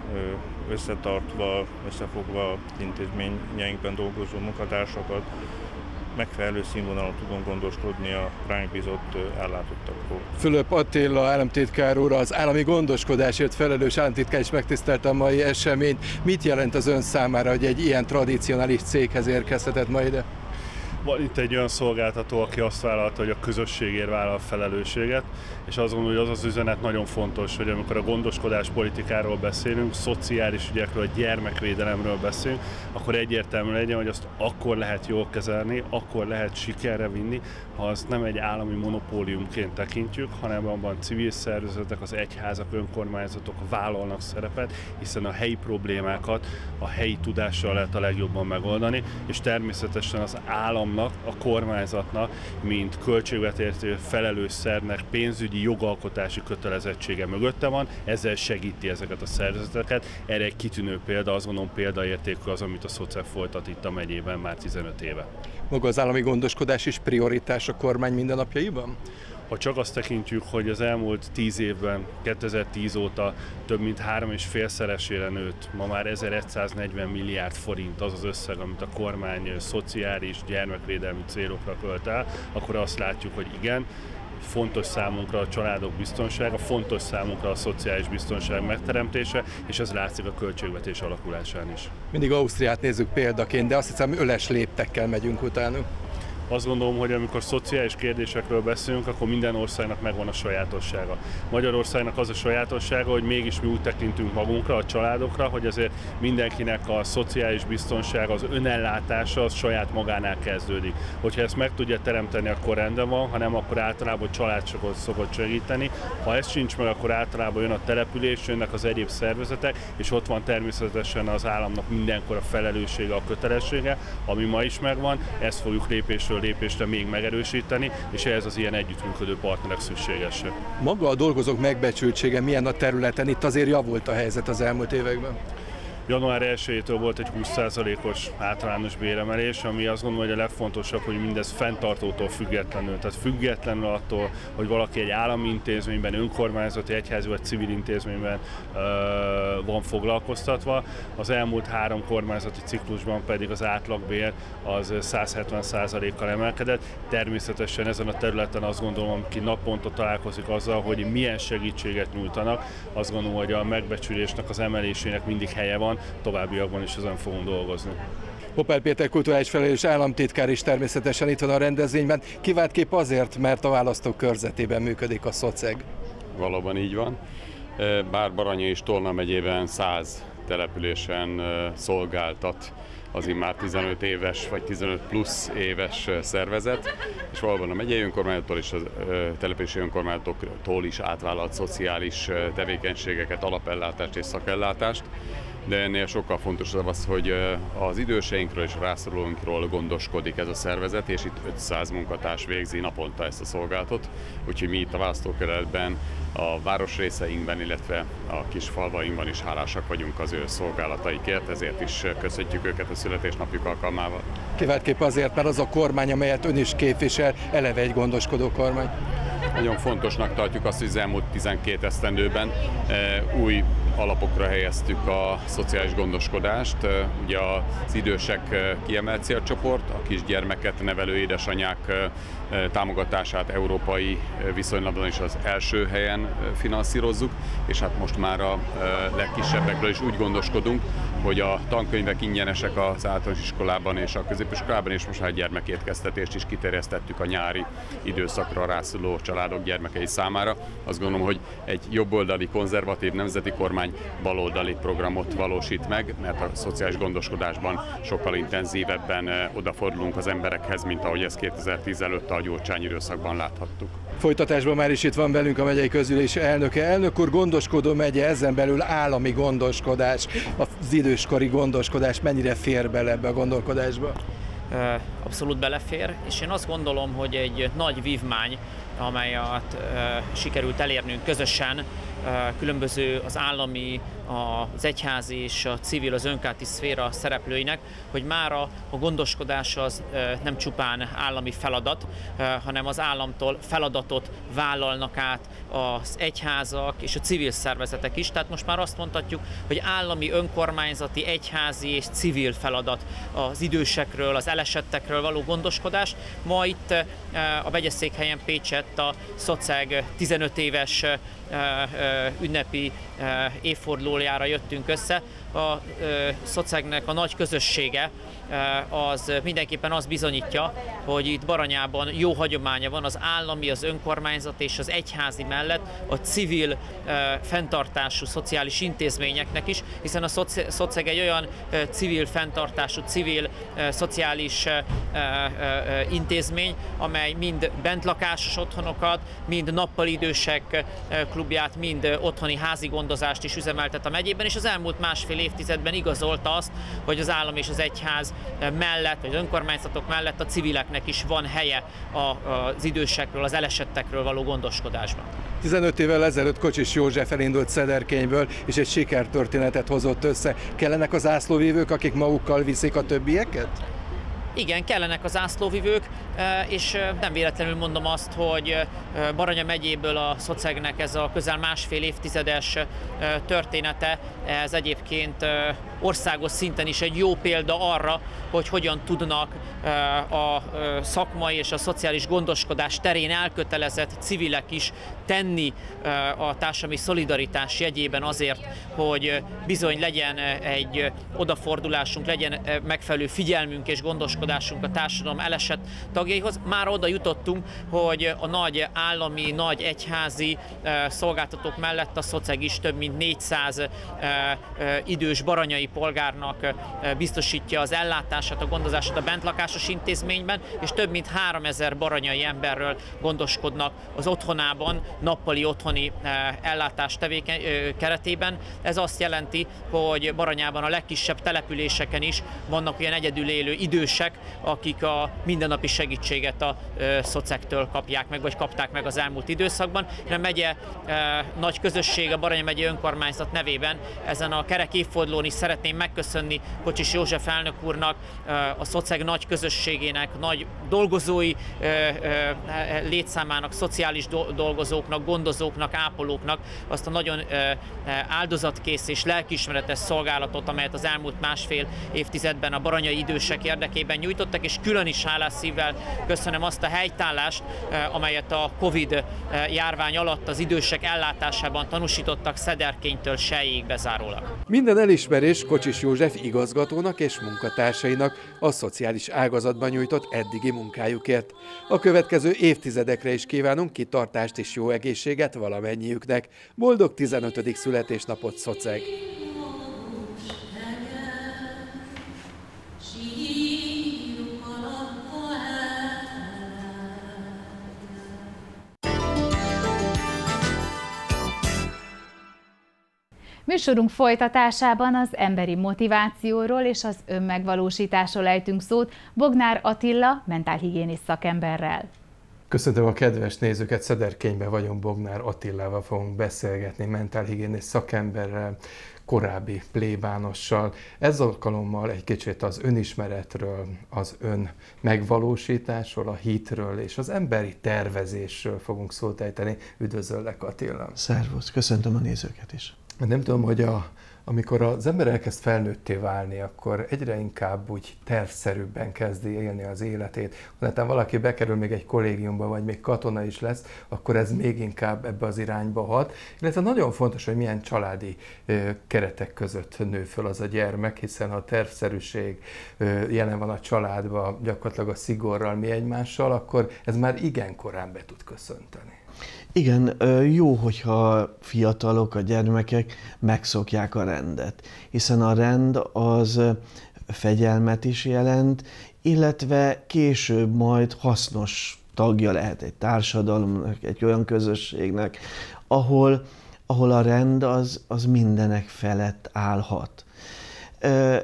összetartva, összefogva az intézményeinkben dolgozó munkatársakat megfelelő színvonalon tudunk gondoskodni a ránk bízott ellátottakról. Fülöp Attila államtitkár úr, az állami gondoskodásért felelős államtitkár is megtisztelte a mai eseményt. Mit jelent az ön számára, hogy egy ilyen tradicionális céghez érkezhetett ma ide? Van itt egy olyan szolgáltató, aki azt vállalta, hogy a közösségért vállal felelősséget, és azt gondolom, hogy az az üzenet nagyon fontos, hogy amikor a gondoskodás politikáról beszélünk, szociális ügyekről, gyermekvédelemről beszélünk, akkor egyértelmű legyen, hogy azt akkor lehet jól kezelni, akkor lehet sikerre vinni, ha azt nem egy állami monopóliumként tekintjük, hanem abban civil szervezetek, az egyházak, önkormányzatok vállalnak szerepet, hiszen a helyi problémákat a helyi tudással lehet a legjobban megoldani, és természetesen az államnak, a kormányzatnak, mint költségvetési felelős szervnek pénzügyi jogalkotási kötelezettsége mögötte van, ezzel segíti ezeket a szervezeteket. Erre egy kitűnő példa, azt gondolom példaértékű az, amit a SZOCEF folytat itt a megyében már 15 éve. Maga az állami gondoskodás is prioritás a kormány mindennapjaiban? Ha csak azt tekintjük, hogy az elmúlt 10 évben, 2010 óta több mint 3,5-szeresére nőtt, ma már 1140 milliárd forint az az összeg, amit a kormány szociális, gyermekvédelmi célokra költ el, akkor azt látjuk, hogy igen, fontos számunkra a családok biztonsága, fontos számunkra a szociális biztonság megteremtése, és ez látszik a költségvetés alakulásán is. Mindig Ausztriát nézzük példaként, de azt hiszem öles léptekkel megyünk utánuk. Azt gondolom, hogy amikor szociális kérdésekről beszélünk, akkor minden országnak megvan a sajátossága. Magyarországnak az a sajátossága, hogy mégis mi úgy tekintünk magunkra, a családokra, hogy azért mindenkinek a szociális biztonsága, az önellátása az saját magánál kezdődik. Hogyha ezt meg tudja teremteni, akkor rendben van, ha nem, akkor általában a család szokott segíteni. Ha ez sincs meg, akkor általában jön a település, jönnek az egyéb szervezetek, és ott van természetesen az államnak mindenkor a felelőssége, a kötelessége, ami ma is megvan, ezt fogjuk lépésről lépésre még megerősíteni, és ehhez az ilyen együttműködő partnerek szükségesek. Maga a dolgozók megbecsültsége milyen a területen? Itt azért javult a helyzet az elmúlt években. Január 1-től volt egy 20%-os általános béremelés, ami azt gondolom, hogy a legfontosabb, hogy mindez fenntartótól függetlenül. Tehát függetlenül attól, hogy valaki egy állami intézményben, önkormányzati, egyházi vagy civil intézményben van foglalkoztatva. Az elmúlt 3 kormányzati ciklusban pedig az átlagbér az 170%-kal emelkedett. Természetesen ezen a területen azt gondolom, aki naponta találkozik azzal, hogy milyen segítséget nyújtanak, azt gondolom, hogy a megbecsülésnek, az emelésének mindig helye van, továbbiakban is ezen fogunk dolgozni. Popel Péter kulturális felelős államtitkár is természetesen itt van a rendezvényben. Kiváltképp azért, mert a választók körzetében működik a SZOCEG. Valóban így van. Bár Baranya és Tolna megyében 100 településen szolgáltat az immár 15 éves vagy 15 plusz éves szervezet, és valóban a megyei önkormányzattól és a települési önkormányzatoktól is átvállalt szociális tevékenységeket, alapellátást és szakellátást, de ennél sokkal fontosabb az, hogy az időseinkről és rászorulóinkról gondoskodik ez a szervezet, és itt 500 munkatárs végzi naponta ezt a szolgálatot, úgyhogy mi itt a választókerületben, a városrészeinkben, illetve a kis falvainkban is hálásak vagyunk az ő szolgálataikért, ezért is köszöntjük őket a születésnapjuk alkalmával. Kiváltképp azért, mert az a kormány, amelyet ön is képvisel, eleve egy gondoskodó kormány. Nagyon fontosnak tartjuk azt, hogy az elmúlt 12 esztendőben új alapokra helyeztük a szociális gondoskodást. Ugye az idősek kiemelt célcsoport, a kisgyermeket nevelő édesanyák támogatását európai viszonylatban is az első helyen finanszírozzuk, és hát most már a legkisebbekről is úgy gondoskodunk, hogy a tankönyvek ingyenesek az általános iskolában és a középiskolában, és most már a gyermekétkeztetést is kiterjesztettük a nyári időszakra rászoruló családok gyermekei számára. Azt gondolom, hogy egy jobboldali, konzervatív nemzeti kormány baloldali programot valósít meg, mert a szociális gondoskodásban sokkal intenzívebben odafordulunk az emberekhez, mint ahogy ezt 2010 előtt a Gyurcsány időszakban láthattuk. Folytatásban már is itt van velünk a megyei közülés elnöke. Elnök úr, gondoskodó megye, ezen belül állami gondoskodás, az időskori gondoskodás mennyire fér bele ebbe a gondolkodásba? abszolút belefér, és én azt gondolom, hogy egy nagy vívmány, amelyet sikerült elérnünk közösen, különböző az állami, az egyházi és a civil, az önkormányzati szféra szereplőinek, hogy mára a gondoskodás az nem csupán állami feladat, hanem az államtól feladatot vállalnak át az egyházak és a civil szervezetek is. Tehát most már azt mondhatjuk, hogy állami, önkormányzati, egyházi és civil feladat az idősekről, az elesettekről való gondoskodás. Ma itt a megyeszékhelyen Pécsett a SZOCEG 15 éves ünnepi évfordulójára jöttünk össze. A SZOCEG-nek a nagy közössége az mindenképpen azt bizonyítja, hogy itt Baranyában jó hagyománya van az állami, az önkormányzat és az egyházi mellett a civil fenntartású szociális intézményeknek is, hiszen a SZOCEG egy olyan civil fenntartású, civil szociális intézmény, amely mind bentlakásos otthonokat, mind nappalidősek klubját, mind otthoni házi gondozást is üzemeltet a megyében, és az elmúlt másfél évtizedben igazolta azt, hogy az állam és az egyház mellett, vagy az önkormányzatok mellett a civileknek is van helye az idősekről, az elesettekről való gondoskodásban. 15 évvel ezelőtt Kocsis József elindult Szederkényből, és egy sikertörténetet hozott össze. Kellenek az zászlóvívők, akik magukkal viszik a többieket? Igen, kellenek az zászlóvivők, és nem véletlenül mondom azt, hogy Baranya megyéből a SZOCEG-nek ez a közel másfél évtizedes története, ez egyébként országos szinten is egy jó példa arra, hogy hogyan tudnak a szakmai és a szociális gondoskodás terén elkötelezett civilek is tenni a társadalmi szolidaritás jegyében azért, hogy bizony legyen egy odafordulásunk, legyen megfelelő figyelmünk és gondoskodásunk a társadalom elesett tagjaihoz. Már oda jutottunk, hogy a nagy állami, nagy egyházi szolgáltatók mellett a SZOCEG is több mint 400 idős baranyai polgárnak biztosítja az ellátását, a gondozását a bentlakásos intézményben, és több mint 3000 baranyai emberről gondoskodnak az otthonában, nappali otthoni ellátás keretében. Ez azt jelenti, hogy Baranyában a legkisebb településeken is vannak olyan egyedül élő idősek, akik a mindennapi segítséget a SZOCEG-től kapják meg, vagy kapták meg az elmúlt időszakban. A megye nagy közösség, a Baranya megye önkormányzat nevében ezen a kerek évfordulón is szeretném megköszönni Kocsis József elnök úrnak, a SZOCEG nagy közösségének, nagy dolgozói létszámának, szociális dolgozóknak, gondozóknak, ápolóknak azt a nagyon áldozatkész és lelkiismeretes szolgálatot, amelyet az elmúlt másfél évtizedben a baranyai idősek érdekében nyújtottak, és külön is hálás szívvel köszönöm azt a helytállást, amelyet a Covid járvány alatt az idősek ellátásában tanúsítottak Szederkénytől Sellyig bezárólag. Minden elismerés Kocsis József igazgatónak és munkatársainak a szociális ágazatban nyújtott eddigi munkájukért. A következő évtizedekre is kívánunk kitartást és jó egészséget valamennyiüknek. Boldog 15. születésnapot, SZOCEG! Műsorunk folytatásában az emberi motivációról és az önmegvalósításról ejtünk szót Bognár Attila mentálhigiénész szakemberrel. Köszöntöm a kedves nézőket, Szederkényben vagyunk, Bognár Attilával fogunk beszélgetni, mentálhigiénész szakemberrel, korábbi plébánossal. Ez alkalommal egy kicsit az önismeretről, az önmegvalósításról, a hitről és az emberi tervezésről fogunk szót ejteni. Üdvözöllek, Attila! Szervusz, köszöntöm a nézőket is! Nem tudom, hogy amikor az ember elkezd felnőtté válni, akkor egyre inkább úgy tervszerűbben kezdi élni az életét. Ha valaki bekerül még egy kollégiumba, vagy még katona is lesz, akkor ez még inkább ebbe az irányba hat. Illetve nagyon fontos, hogy milyen családi keretek között nő föl az a gyermek, hiszen ha a tervszerűség jelen van a családban, gyakorlatilag a szigorral mi egymással, akkor ez már igen korán be tud köszönteni. Igen, jó, hogyha fiatalok, a gyermekek megszokják a rendet, hiszen a rend az fegyelmet is jelent, illetve később majd hasznos tagja lehet egy társadalomnak, egy olyan közösségnek, ahol a rend az mindenek felett állhat.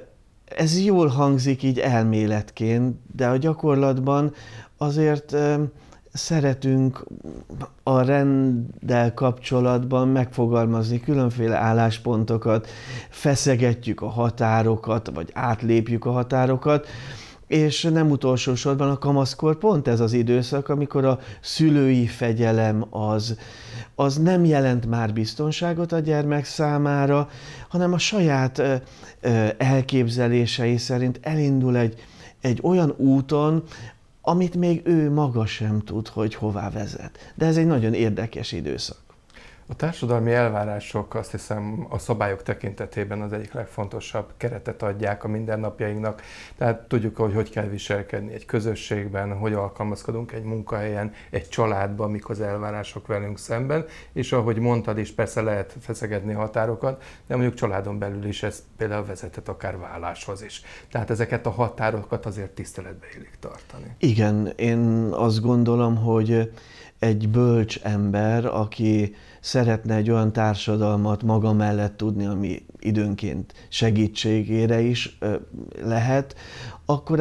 Ez jól hangzik így elméletként, de a gyakorlatban azért szeretünk a renddel kapcsolatban megfogalmazni különféle álláspontokat, feszegetjük a határokat, vagy átlépjük a határokat, és nem utolsó sorban a kamaszkor pont ez az időszak, amikor a szülői fegyelem az nem jelent már biztonságot a gyermek számára, hanem a saját elképzelései szerint elindul egy olyan úton, amit még ő maga sem tud, hogy hová vezet. De ez egy nagyon érdekes időszak. A társadalmi elvárások, azt hiszem, a szabályok tekintetében az egyik legfontosabb keretet adják a mindennapjainknak. Tehát tudjuk, hogy kell viselkedni egy közösségben, hogy alkalmazkodunk egy munkahelyen, egy családban, mik az elvárások velünk szemben, és ahogy mondtad is, persze lehet feszegetni határokat, de mondjuk családon belül is ez például vezethet akár válláshoz is. Tehát ezeket a határokat azért tiszteletbe illik tartani. Igen, én azt gondolom, hogy egy bölcs ember, aki szeretne egy olyan társadalmat maga mellett tudni, ami időnként segítségére is lehet, akkor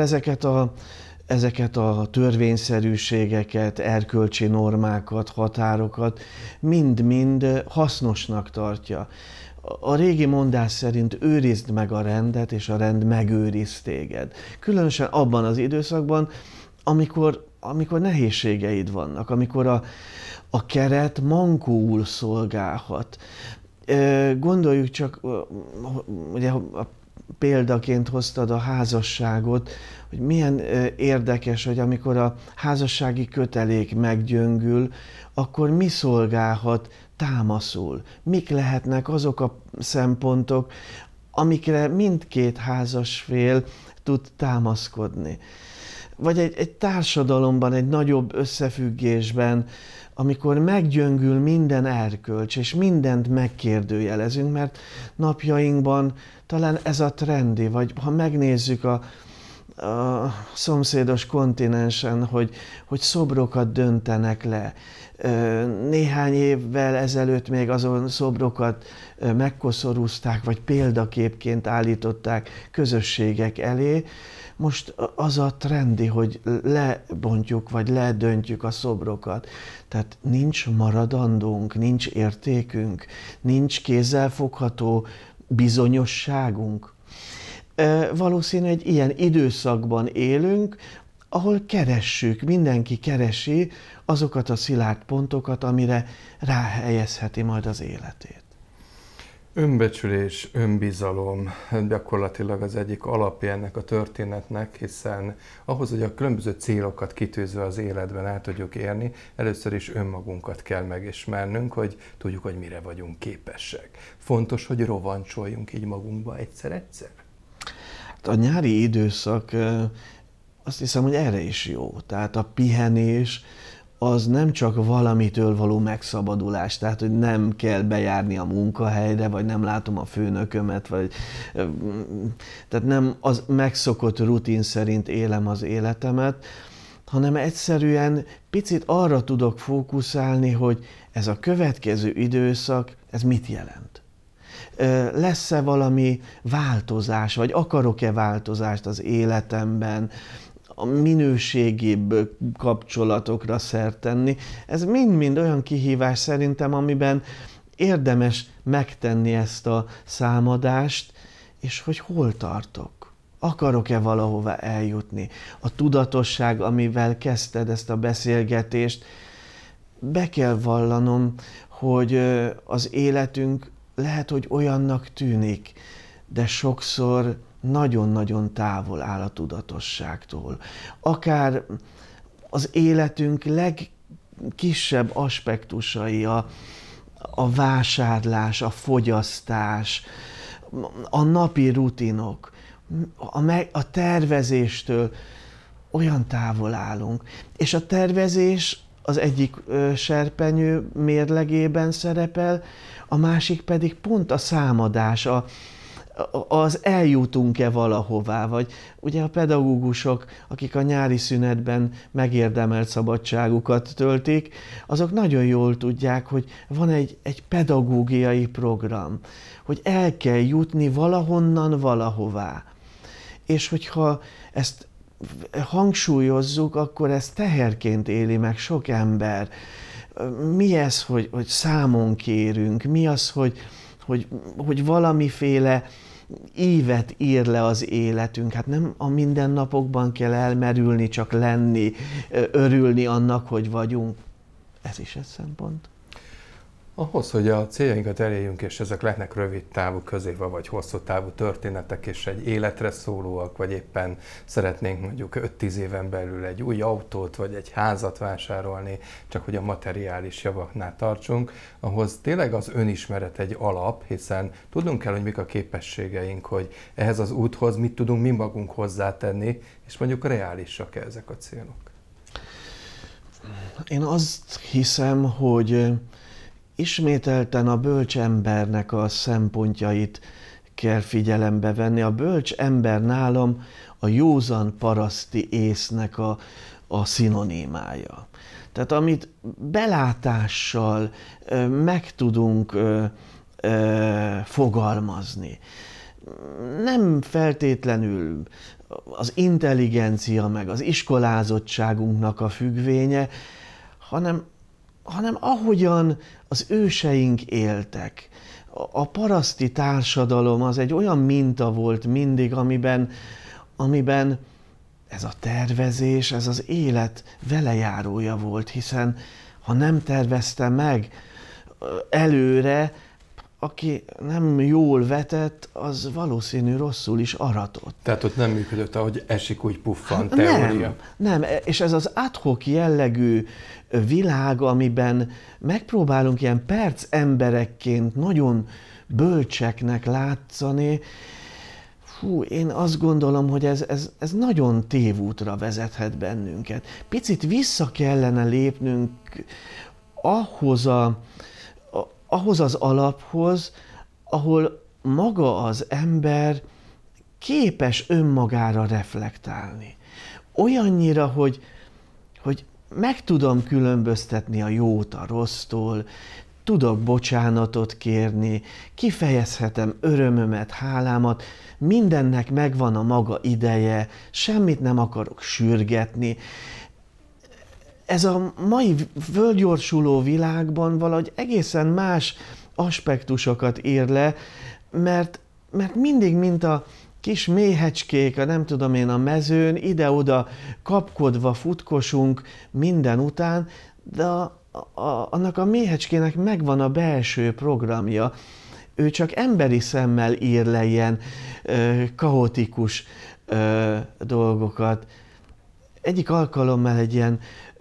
ezeket a törvényszerűségeket, erkölcsi normákat, határokat mind-mind hasznosnak tartja. A régi mondás szerint őrizd meg a rendet, és a rend megőriz téged. Különösen abban az időszakban, amikor nehézségeid vannak, amikor a keret mankóul szolgálhat. Gondoljuk csak, ugye példaként hoztad a házasságot, hogy milyen érdekes, hogy amikor a házassági kötelék meggyöngül, akkor mi szolgálhat támaszul? Mik lehetnek azok a szempontok, amikre mindkét házasfél tud támaszkodni? Vagy egy társadalomban, egy nagyobb összefüggésben, amikor meggyöngül minden erkölcs, és mindent megkérdőjelezünk, mert napjainkban talán ez a trendi, vagy ha megnézzük a szomszédos kontinensen, hogy szobrokat döntenek le. Néhány évvel ezelőtt még azon szobrokat megkoszorúzták, vagy példaképként állították közösségek elé. Most az a trendi, hogy lebontjuk, vagy ledöntjük a szobrokat. Tehát nincs maradandónk, nincs értékünk, nincs kézzelfogható bizonyosságunk. Valószínű egy ilyen időszakban élünk, ahol keressük, mindenki keresi azokat a szilárd pontokat, amire ráhelyezheti majd az életét. Önbecsülés, önbizalom gyakorlatilag az egyik alapja ennek a történetnek, hiszen ahhoz, hogy a különböző célokat kitűzve az életben el tudjuk érni, először is önmagunkat kell megismernünk, hogy tudjuk, hogy mire vagyunk képesek. Fontos, hogy rovancsoljunk így magunkba egyszer-egyszer. A nyári időszak azt hiszem, hogy erre is jó. Tehát a pihenés az nem csak valamitől való megszabadulás, tehát hogy nem kell bejárni a munkahelyre, vagy nem látom a főnökömet, tehát nem az megszokott rutin szerint élem az életemet, hanem egyszerűen picit arra tudok fókuszálni, hogy ez a következő időszak, ez mit jelent. Lesz-e valami változás, vagy akarok-e változást az életemben, a minőségibb kapcsolatokra szert tenni. Ez mind-mind olyan kihívás szerintem, amiben érdemes megtenni ezt a számadást, és hogy hol tartok. Akarok-e valahova eljutni? A tudatosság, amivel kezdted ezt a beszélgetést, be kell vallanom, hogy az életünk lehet, hogy olyannak tűnik, de sokszor nagyon-nagyon távol áll a tudatosságtól. Akár az életünk legkisebb aspektusai, a vásárlás, a fogyasztás, a napi rutinok, a tervezéstől olyan távol állunk. És a tervezés az egyik serpenyő mérlegében szerepel, a másik pedig pont a számadás, az eljutunk-e valahová, vagy ugye a pedagógusok, akik a nyári szünetben megérdemelt szabadságukat töltik, azok nagyon jól tudják, hogy van egy pedagógiai program, hogy el kell jutni valahonnan valahová. és hogyha ezt hangsúlyozzuk, akkor ezt teherként éli meg sok ember. Mi ez, hogy számon kérünk? Mi az, hogy valamiféle ívet ír le az életünk? Hát nem a mindennapokban kell elmerülni, csak lenni, örülni annak, hogy vagyunk. Ez is egy szempont. Ahhoz, hogy a céljainkat elérjünk, és ezek lehetnek rövid távú, közép vagy hosszú távú történetek, és egy életre szólóak, vagy éppen szeretnénk mondjuk 5-10 éven belül egy új autót, vagy egy házat vásárolni, csak hogy a materiális javaknál tartsunk, ahhoz tényleg az önismeret egy alap, hiszen tudnunk kell, hogy mik a képességeink, hogy ehhez az úthoz mit tudunk mi magunk hozzátenni, és mondjuk reálisak-e ezek a célok. Én azt hiszem, hogy ismételten a bölcs embernek a szempontjait kell figyelembe venni. A bölcs ember nálam a józan paraszti észnek a szinonimája. Tehát amit belátással meg tudunk fogalmazni. Nem feltétlenül az intelligencia meg az iskolázottságunknak a függvénye, hanem ahogyan az őseink éltek. A paraszti társadalom az egy olyan minta volt mindig, amiben ez a tervezés, ez az élet velejárója volt, hiszen ha nem tervezte meg előre, aki nem jól vetett, az valószínű rosszul is aratott. Tehát ott nem működött, ahogy esik, úgy puffan teória. Nem, és ez az ad hoc jellegű világ, amiben megpróbálunk ilyen perc emberekként nagyon bölcseknek látszani, én azt gondolom, hogy ez nagyon tévútra vezethet bennünket. Picit vissza kellene lépnünk ahhoz az alaphoz, ahol maga az ember képes önmagára reflektálni. Olyannyira, hogy meg tudom különböztetni a jót a rossztól, tudok bocsánatot kérni, kifejezhetem örömömet, hálámat, mindennek megvan a maga ideje, semmit nem akarok sürgetni. Ez a mai fölgyorsuló világban valahogy egészen más aspektusokat ír le, mert mindig, mint a kis méhecskék, a mezőn, ide-oda kapkodva futkosunk minden után, de annak a méhecskének megvan a belső programja. Ő csak emberi szemmel ír le ilyen kaotikus dolgokat. Egyik alkalommal egy ilyen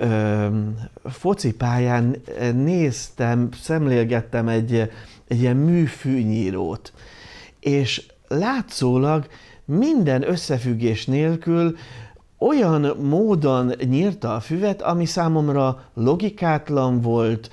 focipályán szemlélgettem egy ilyen műfűnyírót, és látszólag minden összefüggés nélkül olyan módon nyírta a füvet, ami számomra logikátlan volt,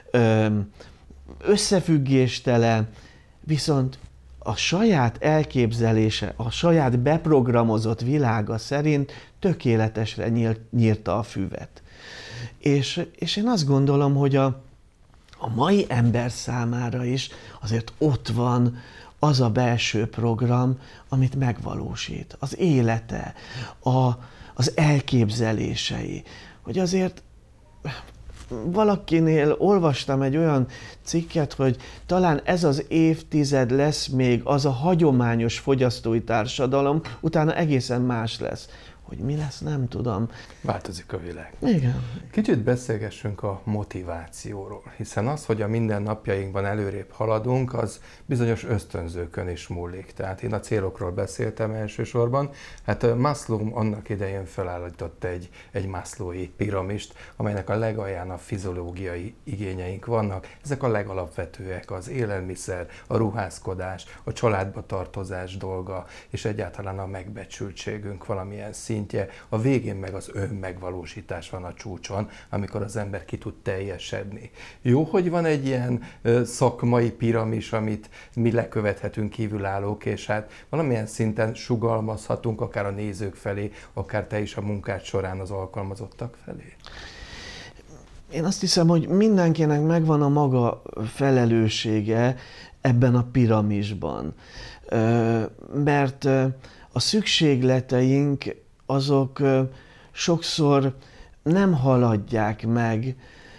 összefüggéstelen, viszont a saját elképzelése, a saját beprogramozott világa szerint tökéletesre nyírta a füvet. És én azt gondolom, hogy a mai ember számára is azért ott van az a belső program, amit megvalósít. Az élete, az elképzelései. Hogy azért valakinél olvastam egy olyan cikket, hogy talán ez az évtized lesz még az a hagyományos fogyasztói társadalom, utána egészen más lesz. Hogy mi lesz, nem tudom. Változik a világ. Igen. Kicsit beszélgessünk a motivációról, hiszen az, hogy a mindennapjainkban előrébb haladunk, az bizonyos ösztönzőkön is múlik. Tehát én a célokról beszéltem elsősorban. Hát Maslow annak idején felállított egy Maslowi piramist, amelynek a legalján a fiziológiai igényeink vannak. Ezek a legalapvetőek: az élelmiszer, a ruházkodás, a családba tartozás dolga, és egyáltalán a megbecsültségünk valamilyen szintje. A végén meg az önmegvalósítás van a csúcson, amikor az ember ki tud teljesedni. Jó, hogy van egy ilyen szakmai piramis, amit mi lekövethetünk kívülállók, és hát valamilyen szinten sugalmazhatunk akár a nézők felé, akár te is a munkád során az alkalmazottak felé. Én azt hiszem, hogy mindenkinek megvan a maga felelőssége ebben a piramisban. Mert a szükségleteink azok sokszor nem haladják meg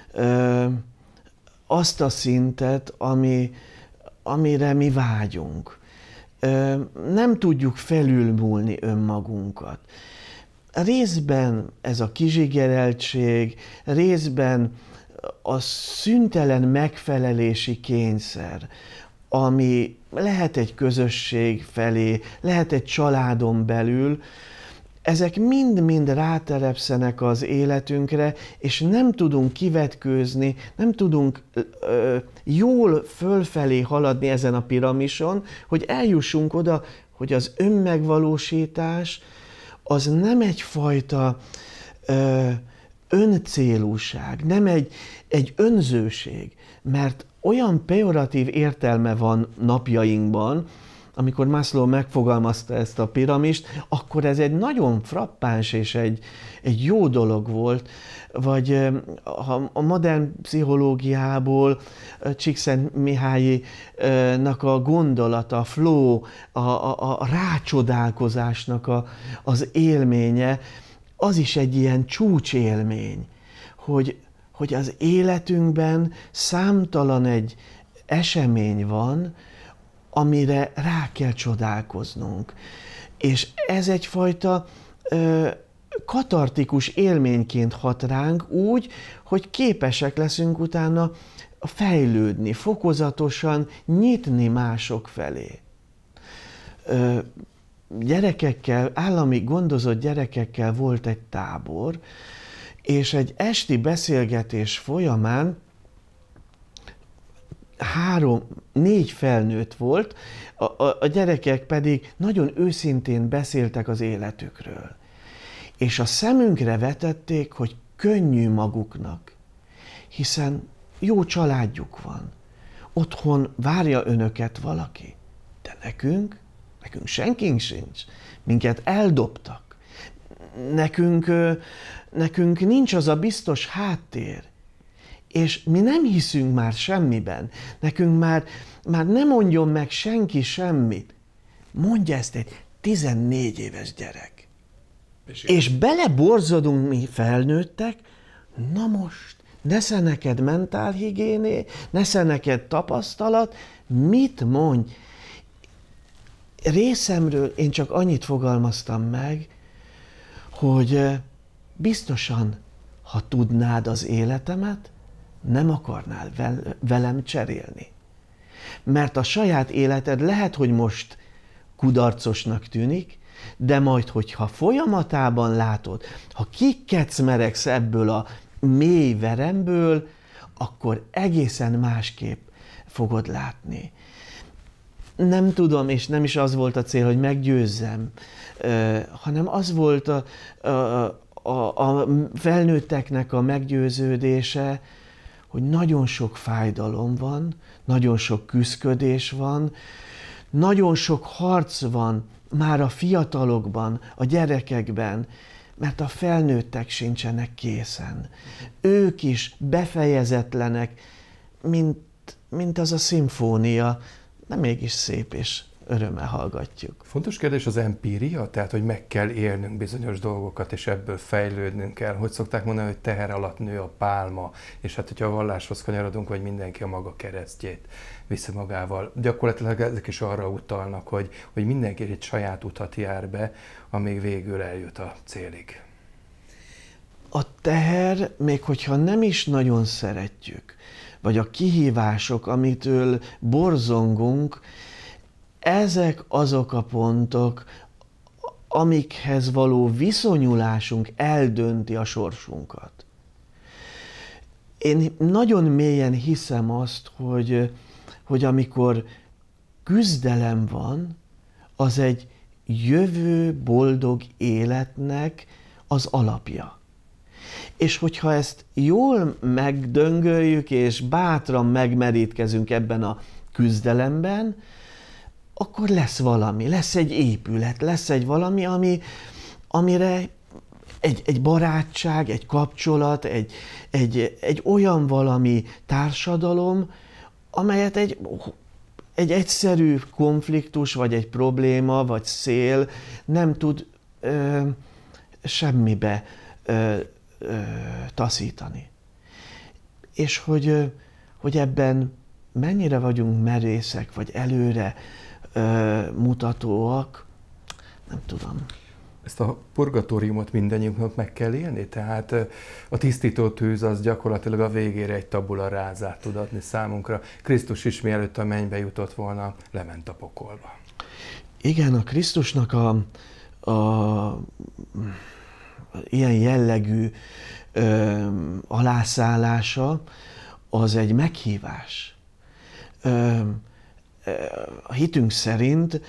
azt a szintet, amire mi vágyunk. Nem tudjuk felülmúlni önmagunkat. Részben ez a kizsigereltség, részben a szüntelen megfelelési kényszer, ami lehet egy közösség felé, lehet egy családon belül, ezek mind-mind rátelepszenek az életünkre, és nem tudunk kivetkőzni, nem tudunk jól fölfelé haladni ezen a piramison, hogy eljussunk oda, hogy az önmegvalósítás az nem egyfajta öncélúság, nem egy önzőség, mert olyan pejoratív értelme van napjainkban, amikor Maslow megfogalmazta ezt a piramist, akkor ez egy nagyon frappáns és egy jó dolog volt, vagy a modern pszichológiából Csikszentmihalyinak a gondolata, a flow, a rácsodálkozásnak az élménye, az is egy ilyen csúcsélmény, hogy az életünkben számtalan egy esemény van, amire rá kell csodálkoznunk. És ez egyfajta katartikus élményként hat ránk úgy, hogy képesek leszünk utána fejlődni, fokozatosan nyitni mások felé. Gyerekekkel, állami gondozott gyerekekkel volt egy tábor, és egy esti beszélgetés folyamán 3-4 felnőtt volt, a gyerekek pedig nagyon őszintén beszéltek az életükről. És a szemünkre vetették, hogy könnyű maguknak, hiszen jó családjuk van. Otthon várja önöket valaki, de nekünk senkink sincs. Minket eldobtak. Nekünk nincs az a biztos háttér. És mi nem hiszünk már semmiben. Nekünk már nem mondjon meg senki semmit. Mondja ezt egy 14 éves gyerek. És beleborzodunk mi felnőttek, na most, nesze neked mentálhigiéné, nesze neked tapasztalat, mit mondj? Részemről én csak annyit fogalmaztam meg, hogy biztosan, ha tudnád az életemet, nem akarnál velem cserélni. Mert a saját életed lehet, hogy most kudarcosnak tűnik, de majd, hogyha folyamatában látod, ha kikecmeregsz ebből a mély veremből, akkor egészen másképp fogod látni. Nem tudom, és nem is az volt a cél, hogy meggyőzzem, hanem az volt a felnőtteknek a meggyőződése, hogy nagyon sok fájdalom van, nagyon sok küszködés van, nagyon sok harc van már a fiatalokban, a gyerekekben, mert a felnőttek sincsenek készen. Ők is befejezetlenek, mint az a szimfónia, de mégis szép és örömmel hallgatjuk. Fontos kérdés az empíria, tehát hogy meg kell élnünk bizonyos dolgokat, és ebből fejlődnünk kell. Hogy szokták mondani, hogy teher alatt nő a pálma, és hát hogyha a valláshoz kanyarodunk, hogy mindenki a maga keresztjét viszi magával. Gyakorlatilag ezek is arra utalnak, hogy mindenki egy saját utat jár be, amíg végül eljut a célig. A teher, még hogyha nem is nagyon szeretjük, vagy a kihívások, amitől borzongunk, ezek azok a pontok, amikhez való viszonyulásunk eldönti a sorsunkat. Én nagyon mélyen hiszem azt, hogy amikor küzdelem van, az egy jövő boldog életnek az alapja. És hogyha ezt jól megdöngöljük, és bátran megmerítkezünk ebben a küzdelemben, akkor lesz valami, lesz egy épület, lesz egy valami, amire egy barátság, egy kapcsolat, egy olyan valami társadalom, amelyet egy egy egyszerű konfliktus, vagy egy probléma, vagy szél nem tud semmibe taszítani. És hogy ebben mennyire vagyunk merészek, vagy előre mutatóak, nem tudom. Ezt a purgatóriumot mindannyiunknak meg kell élni? Tehát a tisztító tűz az gyakorlatilag a végére egy tabula rázát tud adni számunkra. Krisztus is mielőtt a mennybe jutott volna, lement a pokolba. Igen, a Krisztusnak ilyen jellegű alászállása az egy meghívás. A hitünk szerint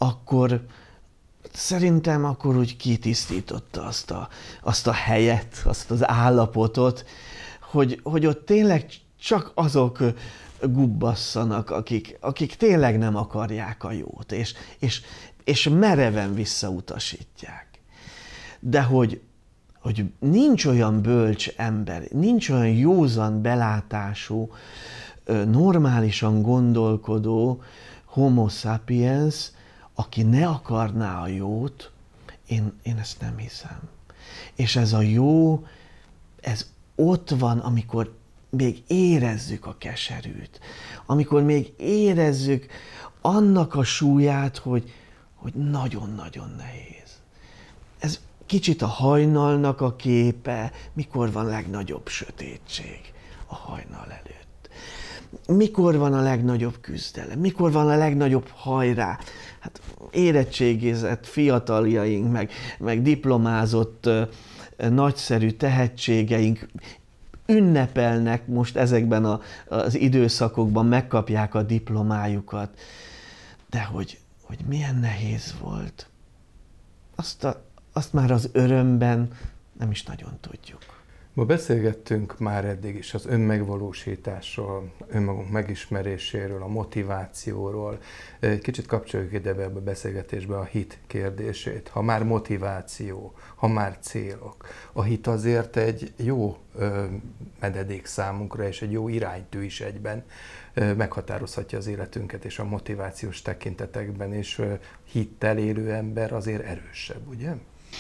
szerintem akkor úgy kitisztította azt a helyet, azt az állapotot, hogy ott tényleg csak azok gubbasszanak, akik tényleg nem akarják a jót, és mereven visszautasítják. De hogy nincs olyan bölcs ember, nincs olyan józan belátású, normálisan gondolkodó homo sapiens, aki ne akarná a jót, én ezt nem hiszem. És ez a jó, ez ott van, amikor még érezzük a keserűt, amikor még érezzük annak a súlyát, hogy nagyon-nagyon nehéz. Ez kicsit a hajnalnak a képe, mikor van legnagyobb sötétség a hajnal előtt. Mikor van a legnagyobb küzdelem, mikor van a legnagyobb hajrá. Hát érettségizett fiataljaink, meg diplomázott nagyszerű tehetségeink ünnepelnek most ezekben az időszakokban, megkapják a diplomájukat. De hogy milyen nehéz volt, azt már az örömben nem is nagyon tudjuk. Ma beszélgettünk már eddig is az önmegvalósításról, önmagunk megismeréséről, a motivációról. Egy kicsit kapcsoljuk ide be a beszélgetésbe a hit kérdését. Ha már motiváció, ha már célok, a hit azért egy jó mededék számunkra, és egy jó iránytű is egyben meghatározhatja az életünket, és a motivációs tekintetekben is hittel élő ember azért erősebb, ugye?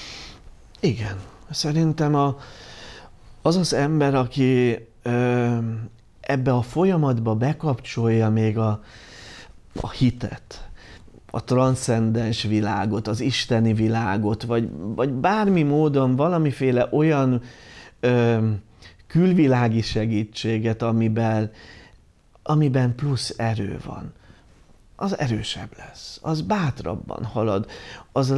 Igen. Szerintem az az ember, aki ebbe a folyamatba bekapcsolja még a hitet, a transzcendens világot, az isteni világot, vagy bármi módon valamiféle olyan külvilági segítséget, amiben plusz erő van, az erősebb lesz, az bátrabban halad, az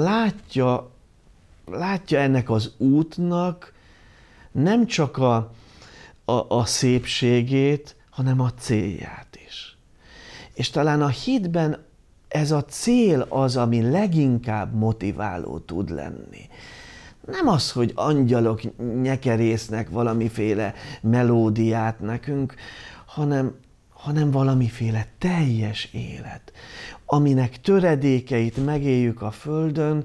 látja ennek az útnak nem csak a szépségét, hanem a célját is. És talán a hitben ez a cél az, ami leginkább motiváló tud lenni. Nem az, hogy angyalok nyekerésznek valamiféle melódiát nekünk, hanem valamiféle teljes élet, aminek töredékeit megéljük a Földön,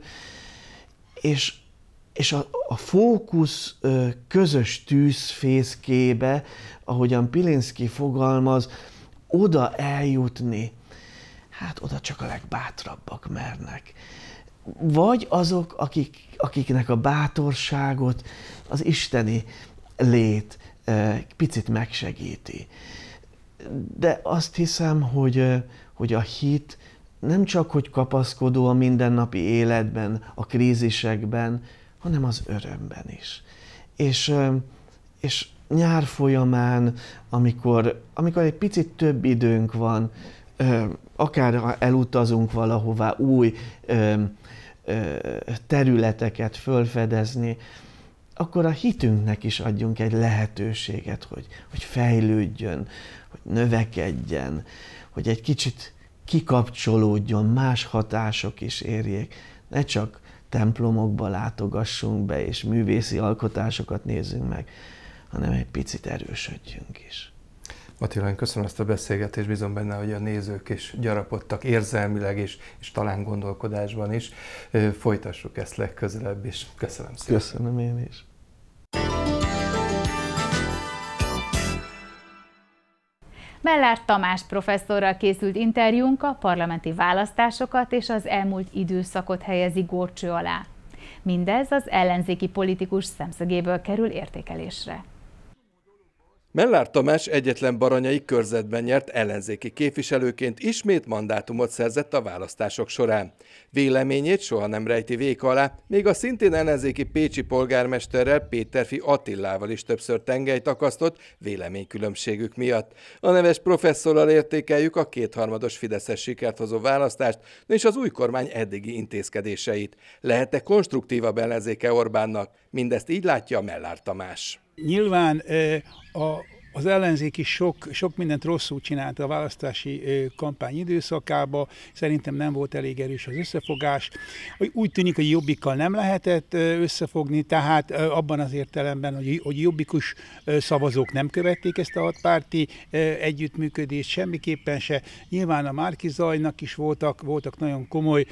és a fókusz közös tűzfészkébe, ahogyan Pilinszky fogalmaz, oda eljutni, hát oda csak a legbátrabbak mernek. Vagy azok, akiknek a bátorságot az isteni lét picit megsegíti. De azt hiszem, hogy a hit nem csak, hogy kapaszkodó a mindennapi életben, a krízisekben, hanem az örömben is. És nyár folyamán, amikor egy picit több időnk van, akár ha elutazunk valahová új területeket fölfedezni, akkor a hitünknek is adjunk egy lehetőséget, hogy fejlődjön, hogy növekedjen, hogy egy kicsit kikapcsolódjon, más hatások is érjék. Ne csak templomokba látogassunk be, és művészi alkotásokat nézzünk meg, hanem egy picit erősödjünk is. Attila, én köszönöm ezt a beszélgetést, bízom benne, hogy a nézők is gyarapodtak érzelmileg és talán gondolkodásban is. Folytassuk ezt legközelebb is. Köszönöm szépen. Köszönöm én is. Mellár Tamás professzorral készült interjúnk a parlamenti választásokat és az elmúlt időszakot helyezi górcső alá. Mindez az ellenzéki politikus szemszögéből kerül értékelésre. Mellár Tamás egyetlen baranyai körzetben nyert ellenzéki képviselőként ismét mandátumot szerzett a választások során. Véleményét soha nem rejti véka alá, még a szintén ellenzéki pécsi polgármesterrel, Péterfi Attilával is többször tengelyt akasztott véleménykülönbségük miatt. A neves professzorral értékeljük a kétharmados fideszes sikert hozó választást, és az új kormány eddigi intézkedéseit. Lehet-e konstruktívabb ellenzéke Orbánnak? Mindezt így látja Mellár Tamás. Nyilván az ellenzék is sok mindent rosszul csinált a választási kampány időszakában, szerintem nem volt elég erős az összefogás. Úgy tűnik, hogy Jobbikkal nem lehetett összefogni, tehát abban az értelemben, hogy jobbikus szavazók nem követték ezt a hatpárti együttműködést, semmiképpen se. Nyilván a Márki-Zajnak is voltak nagyon komoly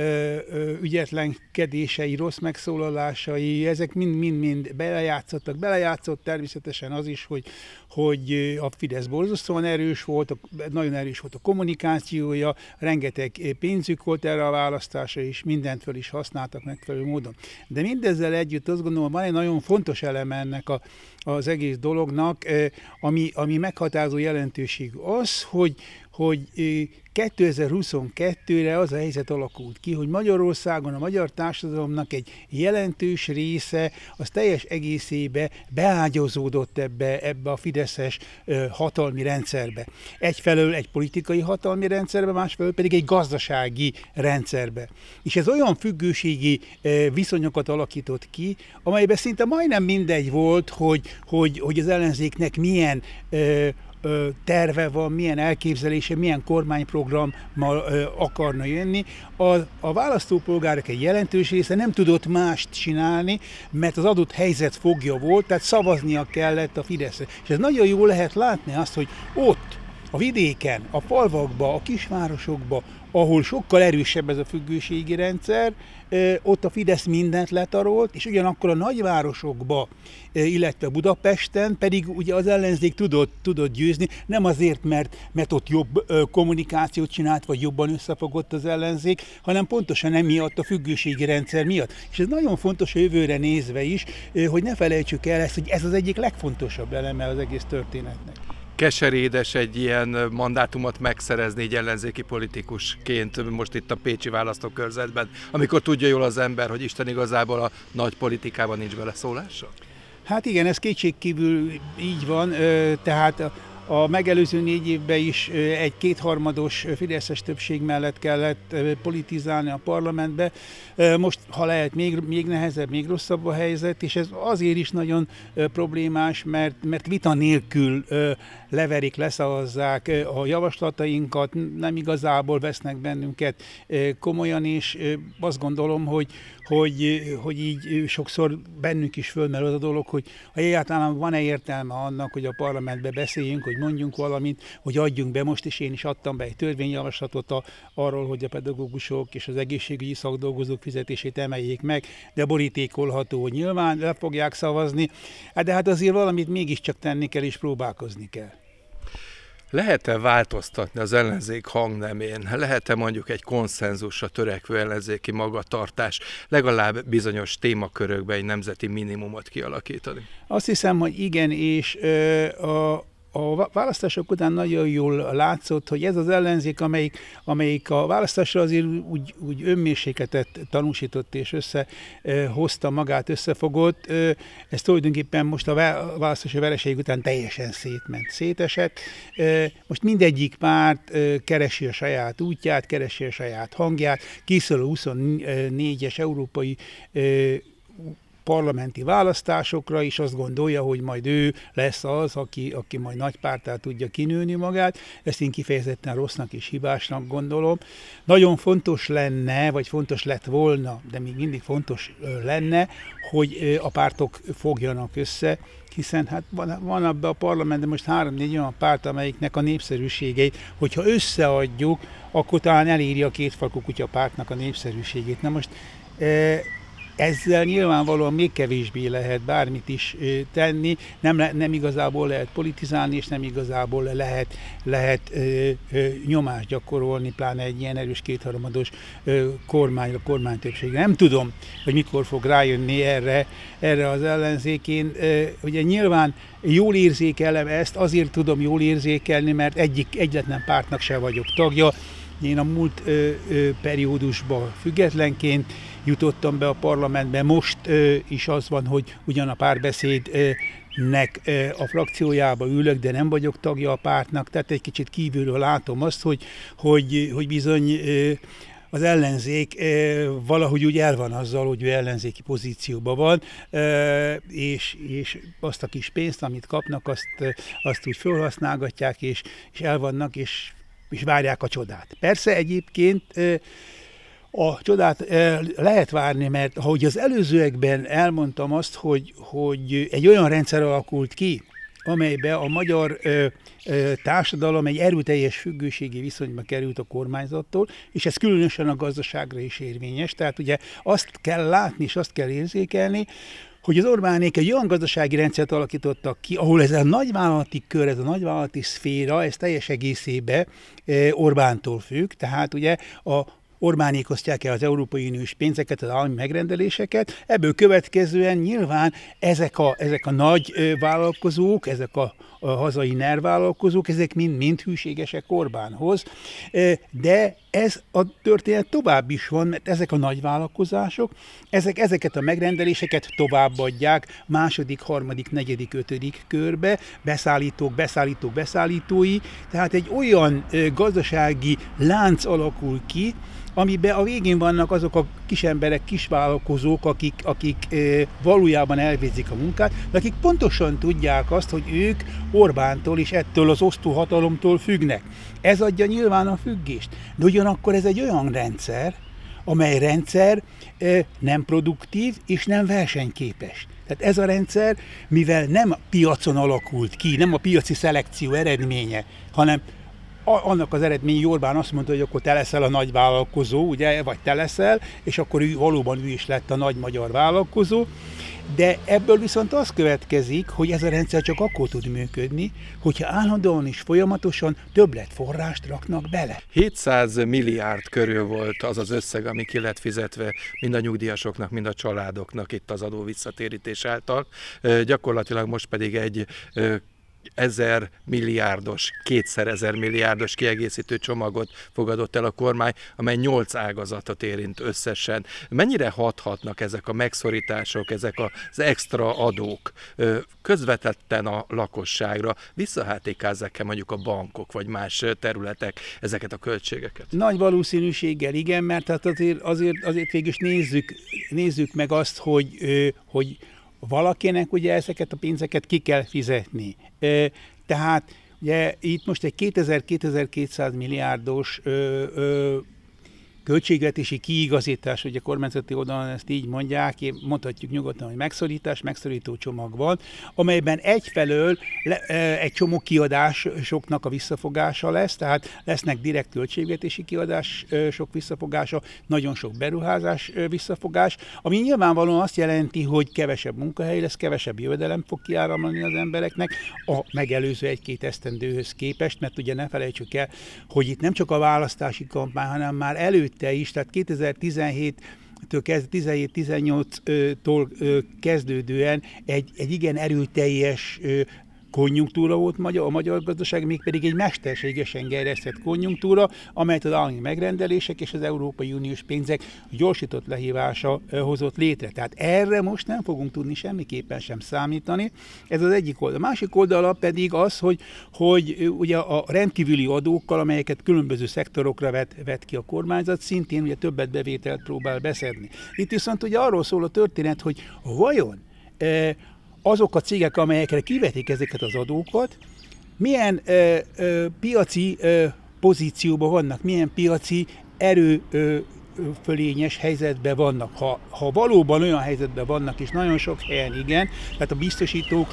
ügyetlenkedései, rossz megszólalásai, ezek mind belejátszottak. Belejátszott természetesen az is, hogy a Fidesz borzasztóan erős volt, nagyon erős volt a kommunikációja, rengeteg pénzük volt erre a választásra, és mindent föl is használtak megfelelő módon. De mindezzel együtt azt gondolom, van egy nagyon fontos eleme ennek az egész dolognak, ami meghatározó jelentőség az, hogy 2022-re az a helyzet alakult ki, hogy Magyarországon a magyar társadalomnak egy jelentős része az teljes egészébe beágyazódott ebbe a fideszes hatalmi rendszerbe. Egyfelől egy politikai hatalmi rendszerbe, másfelől pedig egy gazdasági rendszerbe. És ez olyan függőségi viszonyokat alakított ki, amelyben szinte majdnem mindegy volt, hogy az ellenzéknek milyen terve van, milyen elképzelése, milyen kormányprogrammal akarna jönni. A választópolgárok egy jelentős része nem tudott mást csinálni, mert az adott helyzet fogja volt, tehát szavaznia kellett a Fideszre. És ez nagyon jól lehet látni azt, hogy ott, a vidéken, a falvakban, a kisvárosokban, ahol sokkal erősebb ez a függőségi rendszer, ott a Fidesz mindent letarolt, és ugyanakkor a nagyvárosokba, illetve Budapesten pedig ugye az ellenzék tudott győzni, nem azért, mert ott jobb kommunikációt csinált, vagy jobban összefogott az ellenzék, hanem pontosan emiatt a függőségi rendszer miatt. És ez nagyon fontos a jövőre nézve is, hogy ne felejtsük el ezt, hogy ez az egyik legfontosabb eleme az egész történetnek. Keserédes egy ilyen mandátumot megszerezni egy ellenzéki politikusként most itt a pécsi választókörzetben, amikor tudja jól az ember, hogy Isten igazából a nagy politikában nincs beleszólása? Hát igen, ez kétségkívül így van, tehát a megelőző 4 évben is egy kétharmados fideszes többség mellett kellett politizálni a parlamentbe. Most, ha lehet, még nehezebb, még rosszabb a helyzet, és ez azért is nagyon problémás, mert vita nélkül leverik, leszavazzák a javaslatainkat, nem igazából vesznek bennünket komolyan, és azt gondolom, hogy így sokszor bennünk is fölmerül az a dolog, hogy egyáltalán van-e értelme annak, hogy a parlamentbe beszéljünk, hogy mondjunk valamit, hogy adjunk be. Most is én is adtam be egy törvényjavaslatot arról, hogy a pedagógusok és az egészségügyi szakdolgozók fizetését emeljék meg, de borítékolható, hogy nyilván le fogják szavazni, de hát azért valamit mégiscsak tenni kell és próbálkozni kell. Lehet-e változtatni az ellenzék hangnemén? Lehet-e mondjuk egy konszenzusra törekvő ellenzéki magatartás, legalább bizonyos témakörökben egy nemzeti minimumot kialakítani? Azt hiszem, hogy igen, és a választások után nagyon jól látszott, hogy ez az ellenzék, amelyik a választásra azért úgy önmérsékletet tanúsított és összehozta magát, összefogott, ez tulajdonképpen most a választási vereség után teljesen szétesett. Most mindegyik párt keresi a saját útját, keresi a saját hangját, készül a 24-es európai parlamenti választásokra, és azt gondolja, hogy majd ő lesz az, aki majd nagypárttá tudja kinőni magát. Ezt én kifejezetten rossznak és hibásnak gondolom. Nagyon fontos lenne, vagy fontos lett volna, de még mindig fontos lenne, hogy a pártok fogjanak össze, hiszen hát van abban a parlamentben most 3-4 olyan párt, amelyiknek a népszerűségeit, hogyha összeadjuk, akkor talán eléri a kétfarkú kutya pártnak a népszerűségét. Na most ezzel nyilvánvalóan még kevésbé lehet bármit is tenni, nem igazából lehet politizálni, és nem igazából lehet nyomást gyakorolni, pláne egy ilyen erős kétharmados kormánytöbbségre. Nem tudom, hogy mikor fog rájönni erre az ellenzék. Én ugye nyilván jól érzékelem ezt, azért tudom jól érzékelni, mert egyetlen pártnak se vagyok tagja. Én a múlt periódusban függetlenként jutottam be a parlamentbe, most is az van, hogy ugyan a Párbeszédnek a frakciójába ülök, de nem vagyok tagja a pártnak, tehát egy kicsit kívülről látom azt, hogy bizony az ellenzék valahogy úgy el van azzal, hogy ő ellenzéki pozícióban van, és azt a kis pénzt, amit kapnak, azt úgy felhasználgatják, és elvannak, és várják a csodát. Persze egyébként a csodát lehet várni, mert ahogy az előzőekben elmondtam azt, hogy egy olyan rendszer alakult ki, amelybe a magyar társadalom egy erőteljes függőségi viszonyba került a kormányzattól, és ez különösen a gazdaságra is érvényes. Tehát ugye azt kell látni, és azt kell érzékelni, hogy az Orbánék egy olyan gazdasági rendszert alakítottak ki, ahol ez a nagyvállalati kör, ez a nagyvállalati szféra, ez teljes egészében Orbántól függ, tehát ugye a Orbánék osztják el az Európai Uniós pénzeket, az állami megrendeléseket, ebből következően nyilván ezek a nagy vállalkozók, ezek a hazai NER vállalkozók, ezek mind hűségesek Orbánhoz, de ez a történet tovább is van, mert ezek a nagy vállalkozások, ezeket a megrendeléseket továbbadják második, harmadik, negyedik, ötödik körbe, beszállítói, tehát egy olyan gazdasági lánc alakul ki, amiben a végén vannak azok a kis emberek, kis vállalkozók, akik valójában elvégzik a munkát, de akik pontosan tudják azt, hogy ők Orbántól és ettől az osztóhatalomtól függnek. Ez adja nyilván a függést. De ugyanakkor ez egy olyan rendszer, amely rendszer nem produktív és nem versenyképes. Tehát ez a rendszer, mivel nem piacon alakult ki, nem a piaci szelekció eredménye, hanem annak az eredmény, hogy Orbán azt mondta, hogy akkor te leszel a nagy vállalkozó, ugye, vagy te leszel, és akkor valóban ő is lett a nagy magyar vállalkozó, de ebből viszont az következik, hogy ez a rendszer csak akkor tud működni, hogyha állandóan és folyamatosan többletforrást raknak bele. 700 milliárd körül volt az az összeg, ami ki lett fizetve mind a nyugdíjasoknak, mind a családoknak itt az adó visszatérítés által. Gyakorlatilag most pedig egy 1000 milliárdos, 2000 milliárdos kiegészítő csomagot fogadott el a kormány, amely 8 ágazatot érint összesen. Mennyire hathatnak ezek a megszorítások, ezek az extra adók közvetetten a lakosságra? Visszahátékázzák-e mondjuk a bankok vagy más területek ezeket a költségeket? Nagy valószínűséggel igen, mert hát azért végül is nézzük meg azt, hogy valakinek ugye ezeket a pénzeket ki kell fizetni. Tehát ugye itt most egy 2000-2200 milliárdos költségvetési kiigazítás, ugye a kormányzati oldalon ezt így mondják, mondhatjuk nyugodtan, hogy megszorító csomag van, amelyben egyfelől egy csomó kiadásoknak a visszafogása lesz, tehát lesznek direkt költségvetési kiadások visszafogása, nagyon sok beruházás visszafogás, ami nyilvánvalóan azt jelenti, hogy kevesebb munkahely lesz, kevesebb jövedelem fog kiáramlani az embereknek a megelőző egy-két esztendőhöz képest, mert ugye ne felejtsük el, hogy itt nem csak a választási kampány, hanem már előtte is, tehát 2017-18-tól kezdődően egy igen erőteljes konjunktúra volt a magyar gazdaság, mégpedig egy mesterségesen gerjesztett konjunktúra, amelyet az állami megrendelések és az Európai Uniós pénzek gyorsított lehívása hozott létre. Tehát erre most nem fogunk tudni semmiképpen sem számítani. Ez az egyik oldal. A másik oldala pedig az, hogy ugye a rendkívüli adókkal, amelyeket különböző szektorokra vet ki a kormányzat, szintén ugye többet bevételt próbál beszedni. Itt viszont ugye arról szól a történet, hogy vajon azok a cégek, amelyekre kivetik ezeket az adókat, milyen piaci pozícióban vannak, milyen piaci erőfölényes helyzetben vannak. Ha valóban olyan helyzetben vannak, és nagyon sok helyen igen, tehát a biztosítók,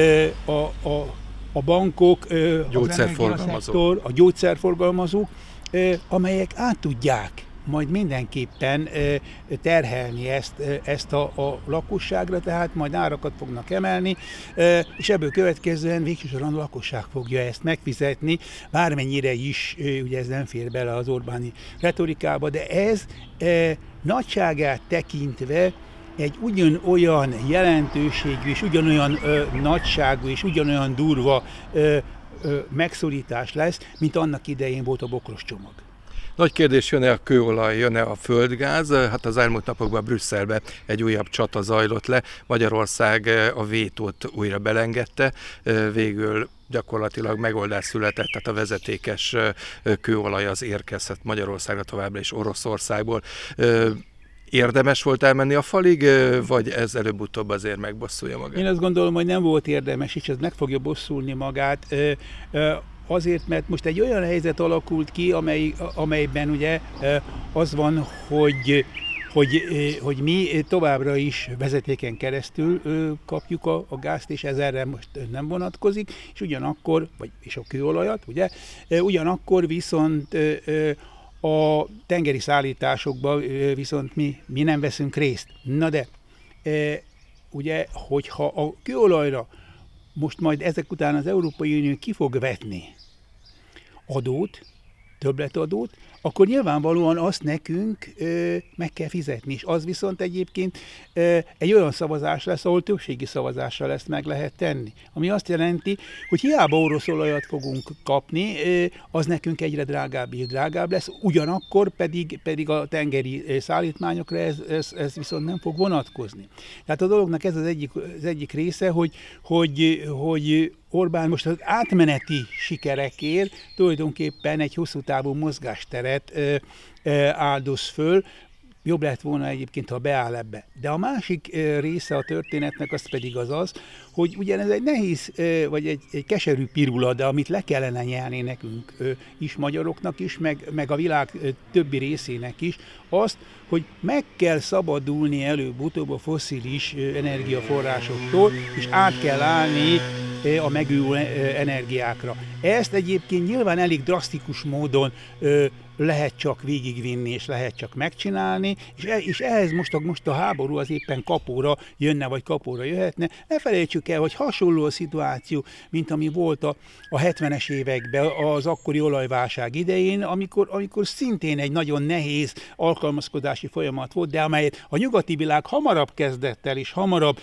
a bankok, a gyógyszerforgalmazók, amelyek át tudják majd mindenképpen terhelni ezt a lakosságra, tehát majd árakat fognak emelni, és ebből következően végsősorban a lakosság fogja ezt megfizetni, bármennyire is, ugye ez nem fér bele az Orbáni retorikába, de ez nagyságát tekintve egy ugyanolyan jelentőségű és ugyanolyan nagyságú és ugyanolyan durva megszorítás lesz, mint annak idején volt a bokros csomag. Nagy kérdés, jön-e a kőolaj, jön-e a földgáz? Hát az elmúlt napokban Brüsszelben egy újabb csata zajlott le. Magyarország a vétót újra belengedte, végül gyakorlatilag megoldás született, tehát a vezetékes kőolaj az érkezhet Magyarországra továbbra is Oroszországból. Érdemes volt elmenni a falig, vagy ez előbb-utóbb azért megbosszulja magát? Én azt gondolom, hogy nem volt érdemes, és ez meg fogja bosszulni magát. Azért, mert most egy olyan helyzet alakult ki, amelyben ugye az van, hogy mi továbbra is vezetéken keresztül kapjuk a gázt, és ez erre most nem vonatkozik, és ugyanakkor, és a kőolajat, ugye, ugyanakkor viszont a tengeri szállításokban viszont mi nem veszünk részt. Na de, ugye, hogyha a kőolajra most majd ezek után az Európai Unió ki fog vetni adót, többletadót, akkor nyilvánvalóan azt nekünk meg kell fizetni, és az viszont egyébként egy olyan szavazás lesz, ahol többségi szavazással ezt meg lehet tenni. Ami azt jelenti, hogy hiába orosz olajat fogunk kapni, az nekünk egyre drágább és drágább lesz, ugyanakkor pedig a tengeri szállítmányokra ez viszont nem fog vonatkozni. Tehát a dolognak ez az egyik része, hogy Orbán most az átmeneti sikerekért tulajdonképpen egy hosszú távú mozgásteret áldoz föl. Jobb lett volna egyébként, ha beáll ebbe. De a másik része a történetnek az pedig az, hogy ugyan ez egy nehéz, vagy egy keserű pirula, de amit le kellene nyelni nekünk is, magyaroknak is, meg a világ többi részének is, azt, hogy meg kell szabadulni előbb-utóbb a fosszilis energiaforrásoktól, és át kell állni a megújuló energiákra. Ezt egyébként nyilván elég drasztikus módon lehet csak végigvinni, és lehet csak megcsinálni, és ehhez most a háború az éppen kapóra jönne, vagy kapóra jöhetne. Ne felejtsük el, hogy hasonló a szituáció, mint ami volt a 70-es években, az akkori olajválság idején, amikor szintén egy nagyon nehéz alkalmazkodási folyamat volt, de amelyet a nyugati világ hamarabb kezdett el, és hamarabb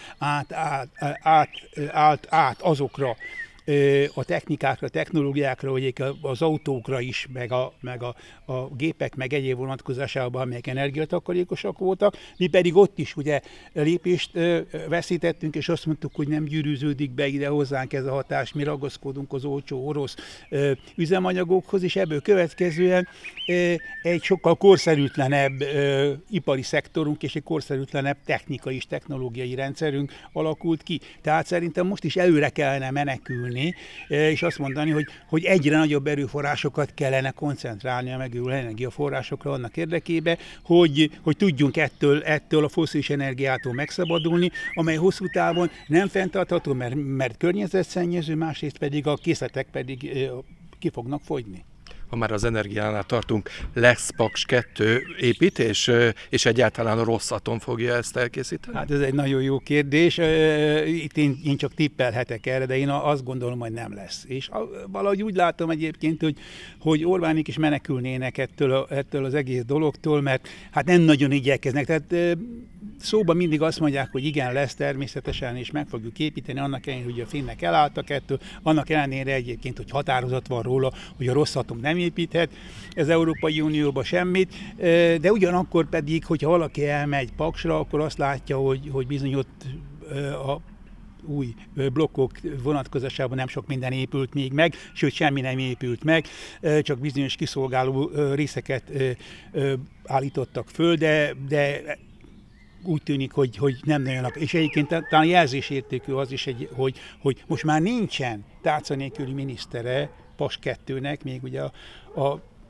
át azokra a technikákra, technológiákra, hogy az autókra is, meg a gépek, meg egyéb vonatkozásában, amelyek energiatakarékosak voltak. Mi pedig ott is ugye lépést veszítettünk, és azt mondtuk, hogy nem gyűrűződik be ide hozzánk ez a hatás, mi ragaszkodunk az olcsó orosz üzemanyagokhoz, és ebből következően egy sokkal korszerűtlenebb ipari szektorunk, és egy korszerűtlenebb technikai és technológiai rendszerünk alakult ki. Tehát szerintem most is előre kellene menekülni, és azt mondani, hogy egyre nagyobb erőforrásokat kellene koncentrálni a megújuló energiaforrásokra annak érdekében, hogy tudjunk ettől a fosszilis energiától megszabadulni, amely hosszú távon nem fenntartható, mert környezetszennyező, másrészt pedig a készletek pedig ki fognak fogyni. Ha már az energiánál tartunk, lesz Paks 2 építés, és egyáltalán a Rosszatom fogja ezt elkészíteni? Hát ez egy nagyon jó kérdés. Itt én csak tippelhetek erre, de én azt gondolom, hogy nem lesz. És valahogy úgy látom egyébként, hogy Orbánik is menekülnének ettől az egész dologtól, mert hát nem nagyon igyekeznek. Tehát szóban mindig azt mondják, hogy igen, lesz természetesen, és meg fogjuk építeni, annak ellenére, hogy a finnek elálltak ettől, annak ellenére egyébként, hogy határozat van róla, hogy a Rosszatom nem építhet az Európai Unióba semmit, de ugyanakkor pedig, hogyha valaki elmegy Paksra, akkor azt látja, hogy bizony ott a új blokkok vonatkozásában nem sok minden épült még meg, sőt semmi nem épült meg, csak bizonyos kiszolgáló részeket állítottak föl, de úgy tűnik, hogy nem nagyon. És egyébként talán jelzésértékű az is, hogy most már nincsen tárca nélküli minisztere Paks 2-nek, még ugye a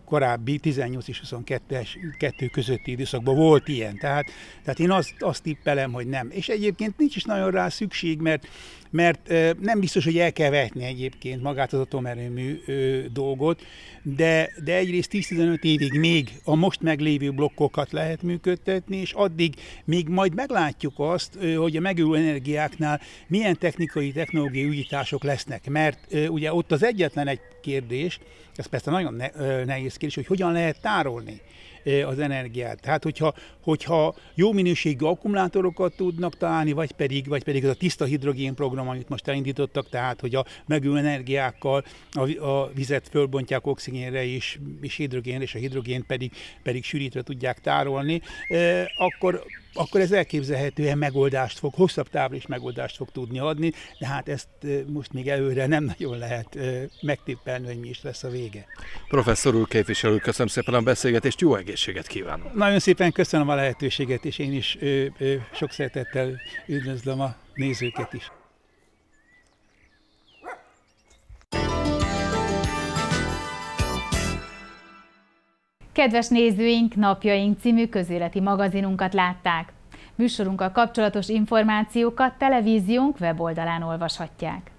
korábbi 18 és 22 közötti időszakban volt ilyen. Tehát én azt tippelem, hogy nem. És egyébként nincs is nagyon rá szükség, mert nem biztos, hogy el kell vetni egyébként magát az atomerőmű dolgot, de egyrészt 10-15 évig még a most meglévő blokkokat lehet működtetni, és addig még majd meglátjuk azt, hogy a megújuló energiáknál milyen technológiai újítások lesznek, mert ugye ott az egyetlen egy kérdés, ez persze nagyon nehéz kérdés, hogy hogyan lehet tárolni az energiát. Tehát, hogyha jó minőségű akkumulátorokat tudnak találni, vagy pedig az a tiszta hidrogén program, amit most elindítottak, tehát, hogy a megújuló energiákkal a vizet fölbontják oxigénre és hidrogénre, és a hidrogént pedig sűrítve tudják tárolni, akkor ez elképzelhetően hosszabb távra is megoldást fog tudni adni, de hát ezt most még előre nem nagyon lehet megtippelni, hogy mi is lesz a vége. Professzor úr, képviselő úr, köszönöm szépen a beszélgetést, jó egészséget kívánok! Nagyon szépen köszönöm a lehetőséget, és én is sok szeretettel üdvözlöm a nézőket is. Kedves nézőink, Napjaink című közéleti magazinunkat látták. Műsorunkkal kapcsolatos információkat televíziónk weboldalán olvashatják.